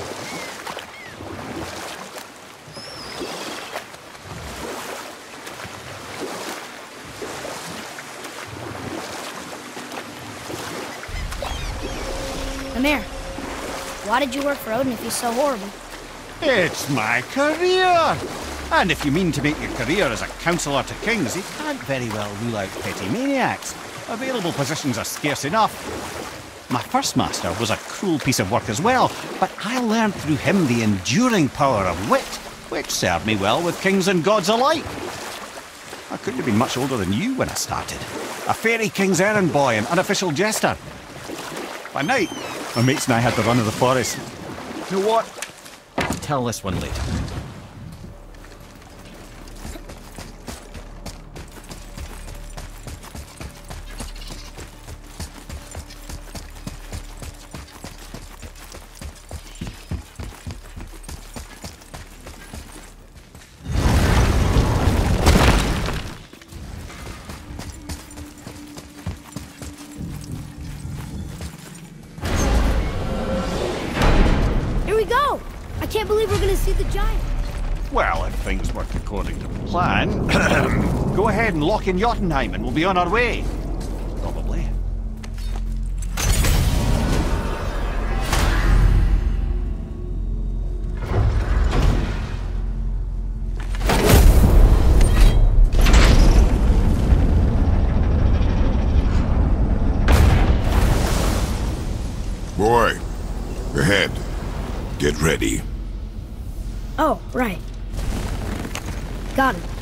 Amir, why did you work for Odin if he's so horrible? It's my career! And if you mean to make your career as a counsellor to kings, you can't very well rule out petty maniacs. Available positions are scarce enough. My first master was a cruel piece of work as well, but I learned through him the enduring power of wit, which served me well with kings and gods alike. I couldn't have been much older than you when I started. A fairy king's errand boy and unofficial jester. By night, my mates and I had the run of the forest. You know what? I'll tell this one later. I can't believe we're gonna see the giant. Well, if things work according to plan, go ahead and lock in Jotunheim and we'll be on our way. Probably. Boy, ahead. Get ready. Oh, right. Got it.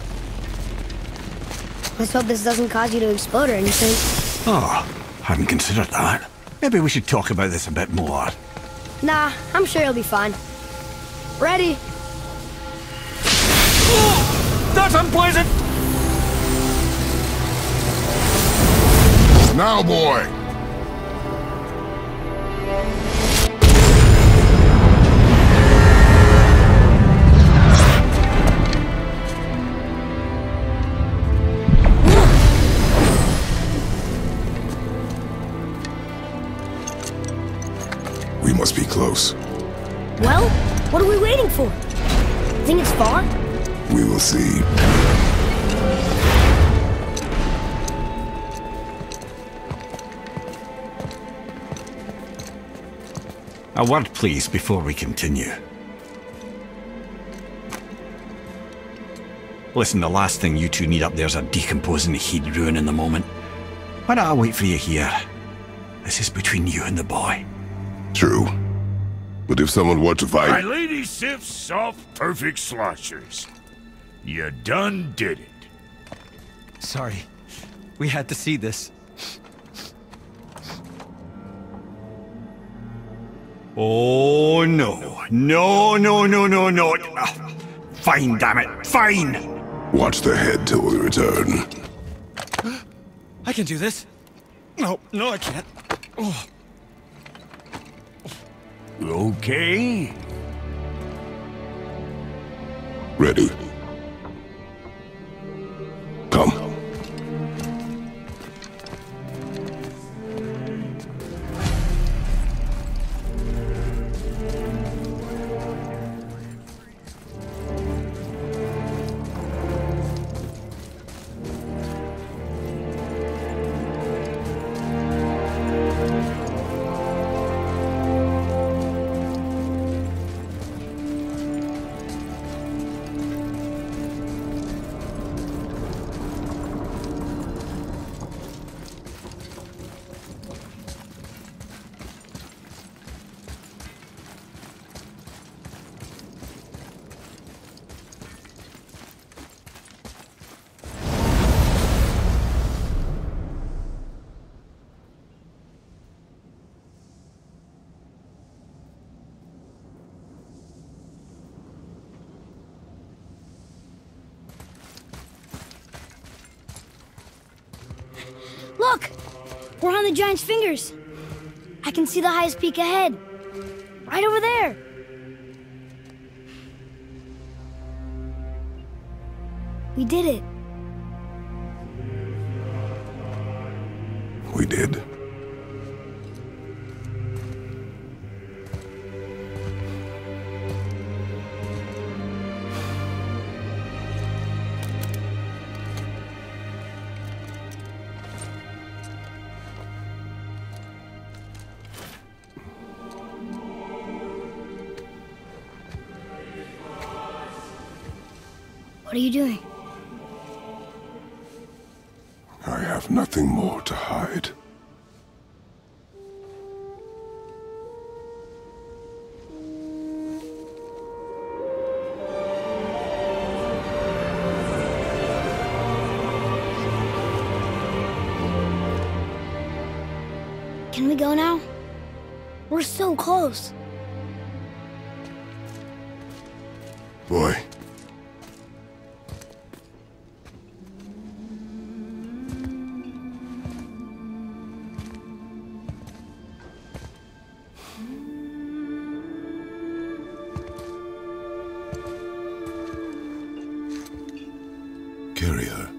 Let's hope this doesn't cause you to explode or anything. Oh, hadn't considered that. Maybe we should talk about this a bit more. Nah, I'm sure you'll be fine. Ready? Oh, that's unpleasant! Now, boy! We must be close. Well, what are we waiting for? Think it's far? We will see. A word, please, before we continue. Listen, the last thing you two need up there's a decomposing heat ruin in the moment. Why don't I wait for you here? This is between you and the boy. True. But if someone were to My fight... lady Sif's soft, perfect sloshers. You done did it. Sorry. We had to see this. Oh, no. No, no, no, no, no. Ah, fine, damn it. Fine! Watch the head till we return. I can do this. No, I can't. Oh. Okay. Ready. Come. Look! We're on the giant's fingers. I can see the highest peak ahead. Right over there. We did it. We did. What are you doing? I have nothing more to hide. Can we go now? We're so close. Boy. Carry her.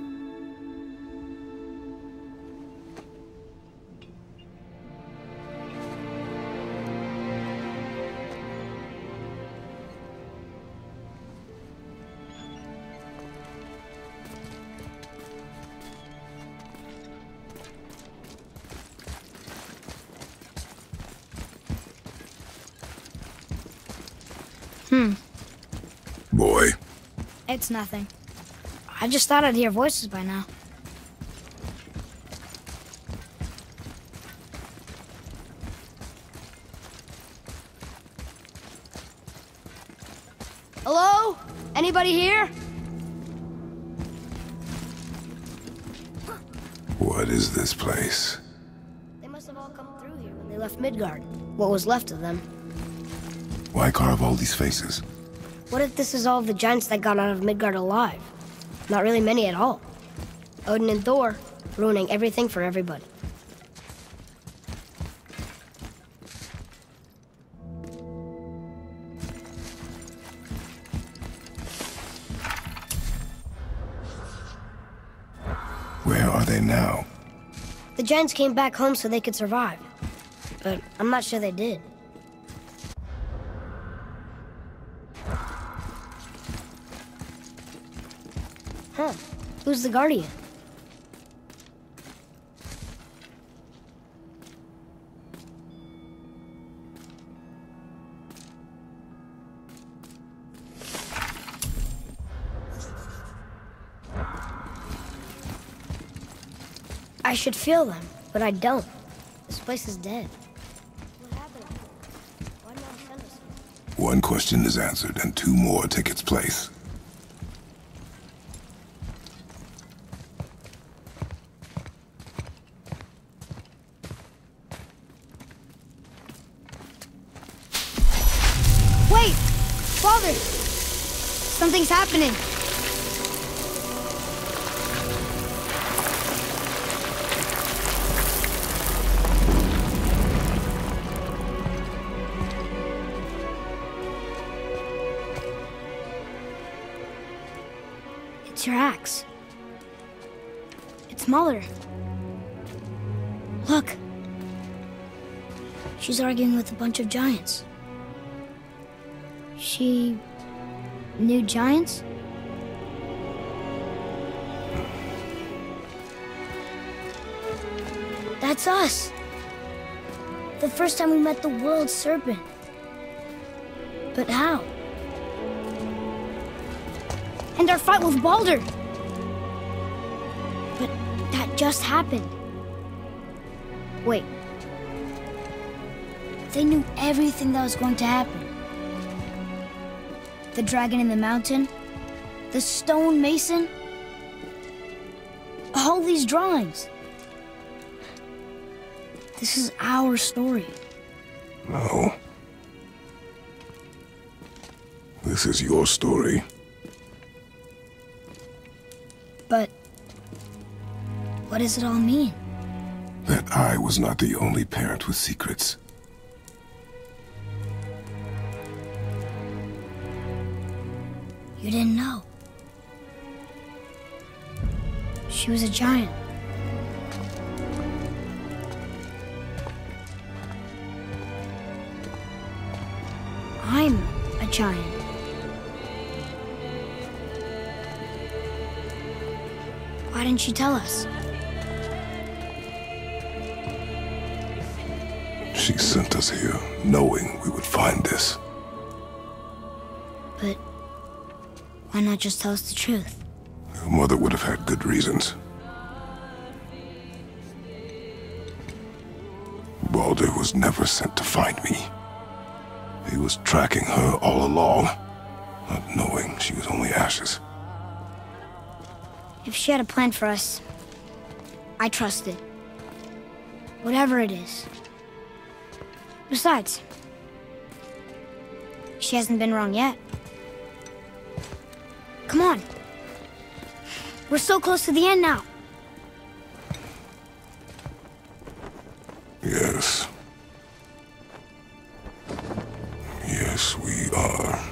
Boy. It's nothing. I just thought I'd hear voices by now. Hello? Anybody here? What is this place? They must have all come through here when they left Midgard. What was left of them. Why carve all these faces? What if this is all of the giants that got out of Midgard alive? Not really many at all. Odin and Thor, ruining everything for everybody. Where are they now? The giants came back home so they could survive. But I'm not sure they did. Huh. Who's the Guardian? I should feel them, but I don't. This place is dead. What happened? Why did you send us here? One question is answered, and two more take its place. Wait! Father! Something's happening! It's your axe. It's Mother. Look. She's arguing with a bunch of giants. She knew giants? That's us. The first time we met the world serpent. But how? And our fight with Baldur. But that just happened. Wait. They knew everything that was going to happen. The dragon in the mountain, the stone mason, all these drawings. This is our story. No. This is your story. But what does it all mean? That I was not the only parent with secrets. You didn't know. She was a giant. I'm a giant. Why didn't she tell us? She sent us here, knowing we would find this. But why not just tell us the truth? Your mother would have had good reasons. Baldur was never sent to find me. He was tracking her all along, not knowing she was only ashes. If she had a plan for us, I trust it. Whatever it is. Besides, she hasn't been wrong yet. Come on. We're so close to the end now. Yes. Yes, we are.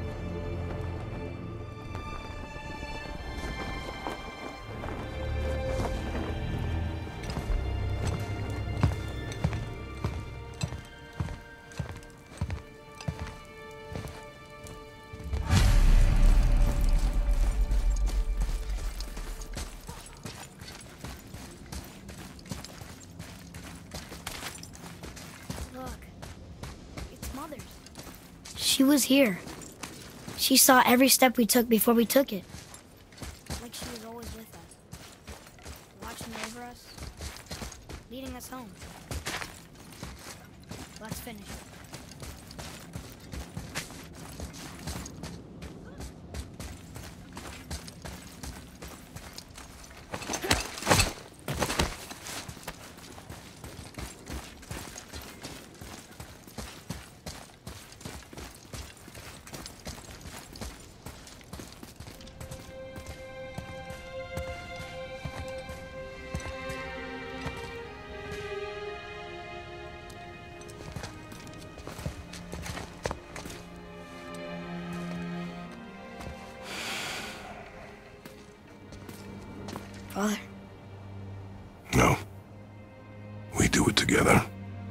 She was here. She saw every step we took before we took it. Like she was always with us. Watching over us. Leading us home. Let's finish it. Father? No. We do it together.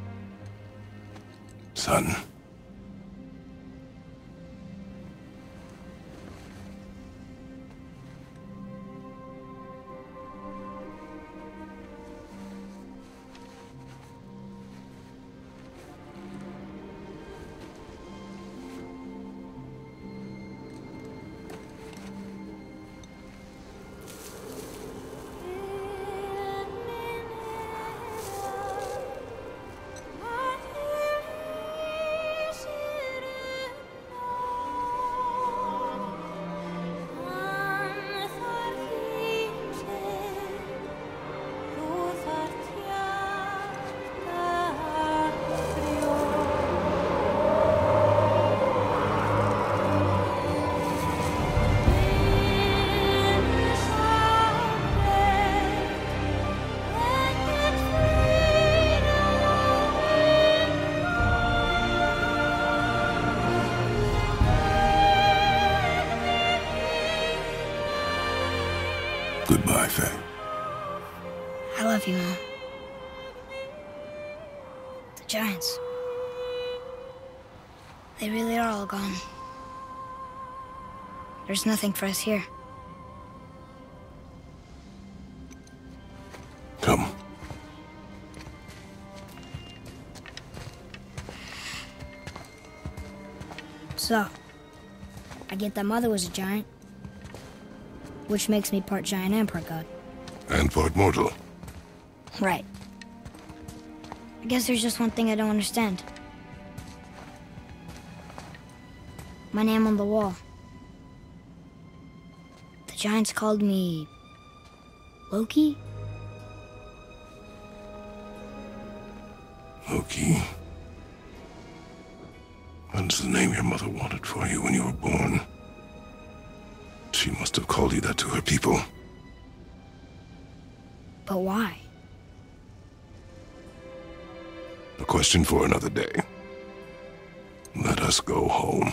Son. Goodbye, Faye. I love you, Mom. The giants. They really are all gone. There's nothing for us here. Come. So, I get that Mother was a giant, which makes me part giant and part god. And part mortal. Right. I guess there's just one thing I don't understand. My name on the wall. The giants called me... Loki? Loki. That's the name your mother wanted for you when you were born. She must have called you that to her people. But why? A question for another day. Let us go home.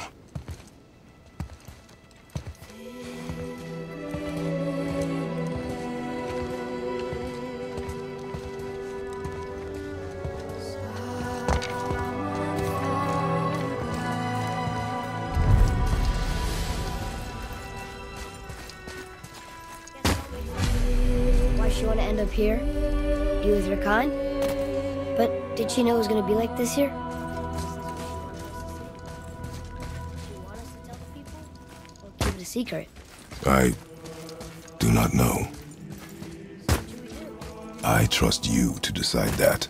Why she want to end up here? Be with her kind? But did she know it was going to be like this here? Keep it a secret. I do not know. I trust you to decide that.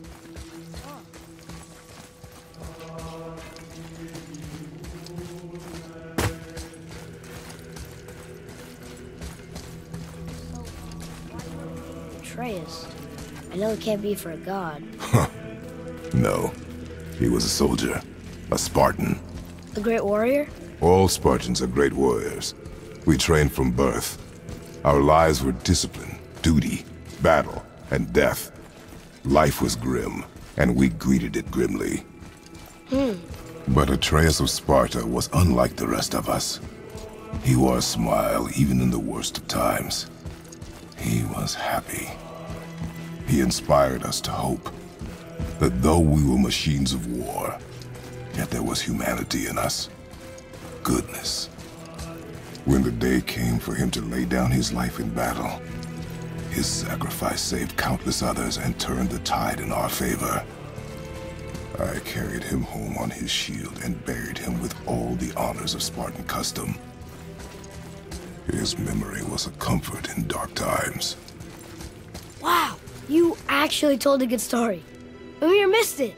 Atreus. I know it can't be for a god. No. He was a soldier. A Spartan. A great warrior? All Spartans are great warriors. We trained from birth. Our lives were discipline, duty, battle, and death. Life was grim, and we greeted it grimly. But Atreus of Sparta was unlike the rest of us. He wore a smile even in the worst of times. He was happy. He inspired us to hope that though we were machines of war, yet there was humanity in us. Goodness. When the day came for him to lay down his life in battle, his sacrifice saved countless others and turned the tide in our favor. I carried him home on his shield and buried him with all the honors of Spartan custom. His memory was a comfort in dark times. Wow, you actually told a good story. Amir missed it.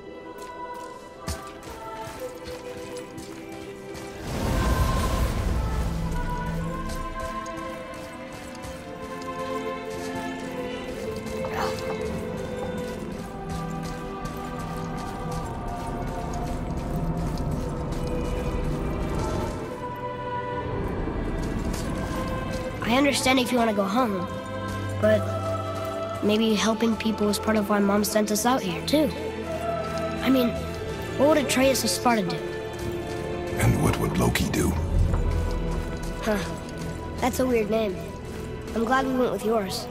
I understand if you want to go home, but maybe helping people is part of why Mom sent us out here, too. I mean, what would Atreus of Sparta do? And what would Loki do? Huh. That's a weird name. I'm glad we went with yours.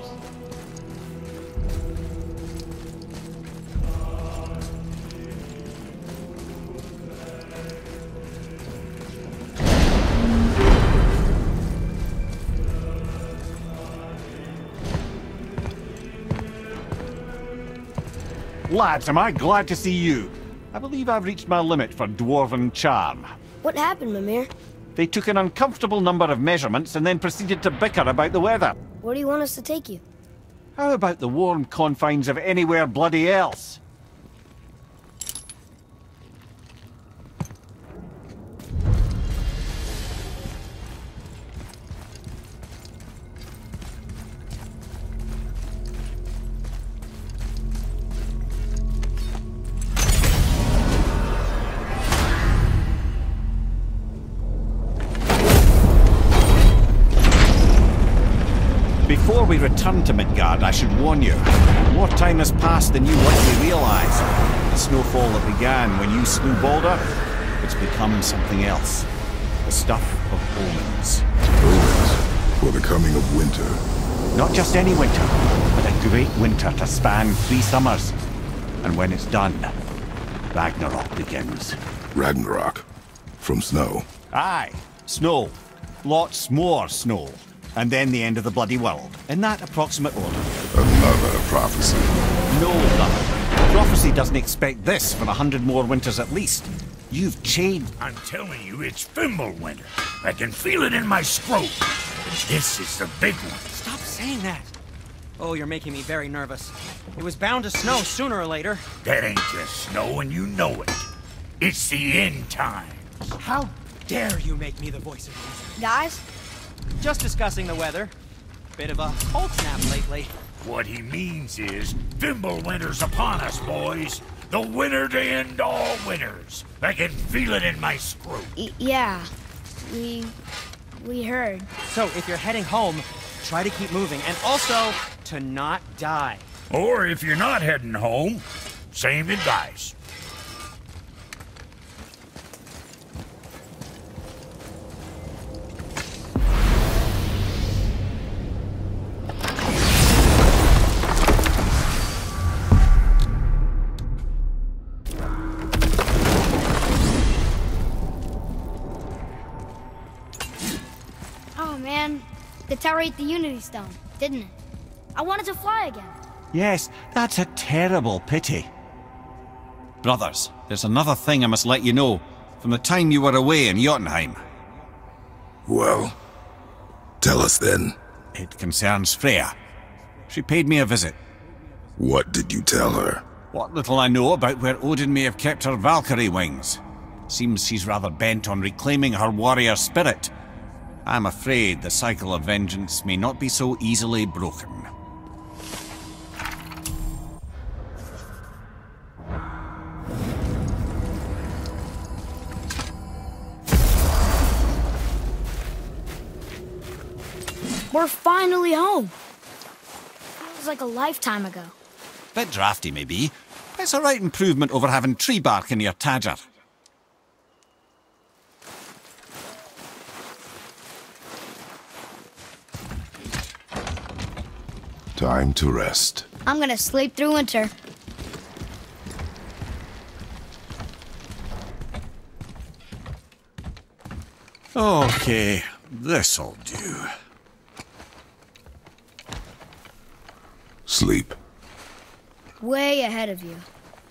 Lads, am I glad to see you? I believe I've reached my limit for dwarven charm. What happened, Mimir? They took an uncomfortable number of measurements and then proceeded to bicker about the weather. Where do you want us to take you? How about the warm confines of anywhere bloody else? Before we return to Midgard, I should warn you. More time has passed than you likely realise. The snowfall that began when you slew Balder, it's become something else. The stuff of omens. Omens for the coming of winter. Not just any winter, but a great winter to span 3 summers. And when it's done, Ragnarok begins. Ragnarok. From snow. Aye, snow. Lots more snow. And then the end of the bloody world. In that approximate order. Another prophecy. No, brother. Prophecy doesn't expect this for 100 more winters at least. You've changed. I'm telling you, it's Fimbulwinter. I can feel it in my scrotum. This is the big one. Stop saying that. Oh, you're making me very nervous. It was bound to snow sooner or later. That ain't just snow, and you know it. It's the end time. How dare you make me the voice of reason? Guys? Just discussing the weather. Bit of a cold snap lately. What he means is, Fimbulwinter's upon us, boys. The winter to end all winters. I can feel it in my scrotum. Yeah. We heard. So, if you're heading home, try to keep moving, and also to not die. Or if you're not heading home, same advice. Oh man, the tower ate the Unity Stone, didn't it? I wanted to fly again. Yes, that's a terrible pity. Brothers, there's another thing I must let you know. From the time you were away in Jotunheim. Well, tell us then. It concerns Freya. She paid me a visit. What did you tell her? What little I know about where Odin may have kept her Valkyrie wings. Seems she's rather bent on reclaiming her warrior spirit. I'm afraid the cycle of vengeance may not be so easily broken. We're finally home. Feels like a lifetime ago. Bit drafty, maybe. It's a right improvement over having tree bark in your tadger. Time to rest. I'm gonna sleep through winter. Okay, this'll do. Sleep. Way ahead of you.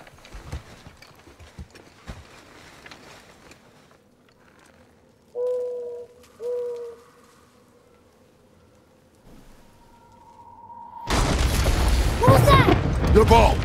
What was that? Your ball!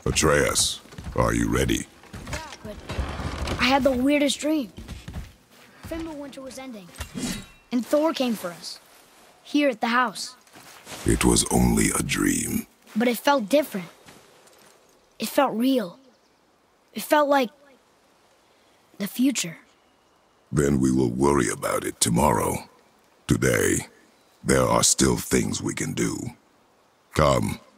Atreus, are you ready? But I had the weirdest dream. Fimbulwinter was ending, and Thor came for us, here at the house. It was only a dream. But it felt different. It felt real. It felt like the future. Then we will worry about it tomorrow. Today, there are still things we can do. Come.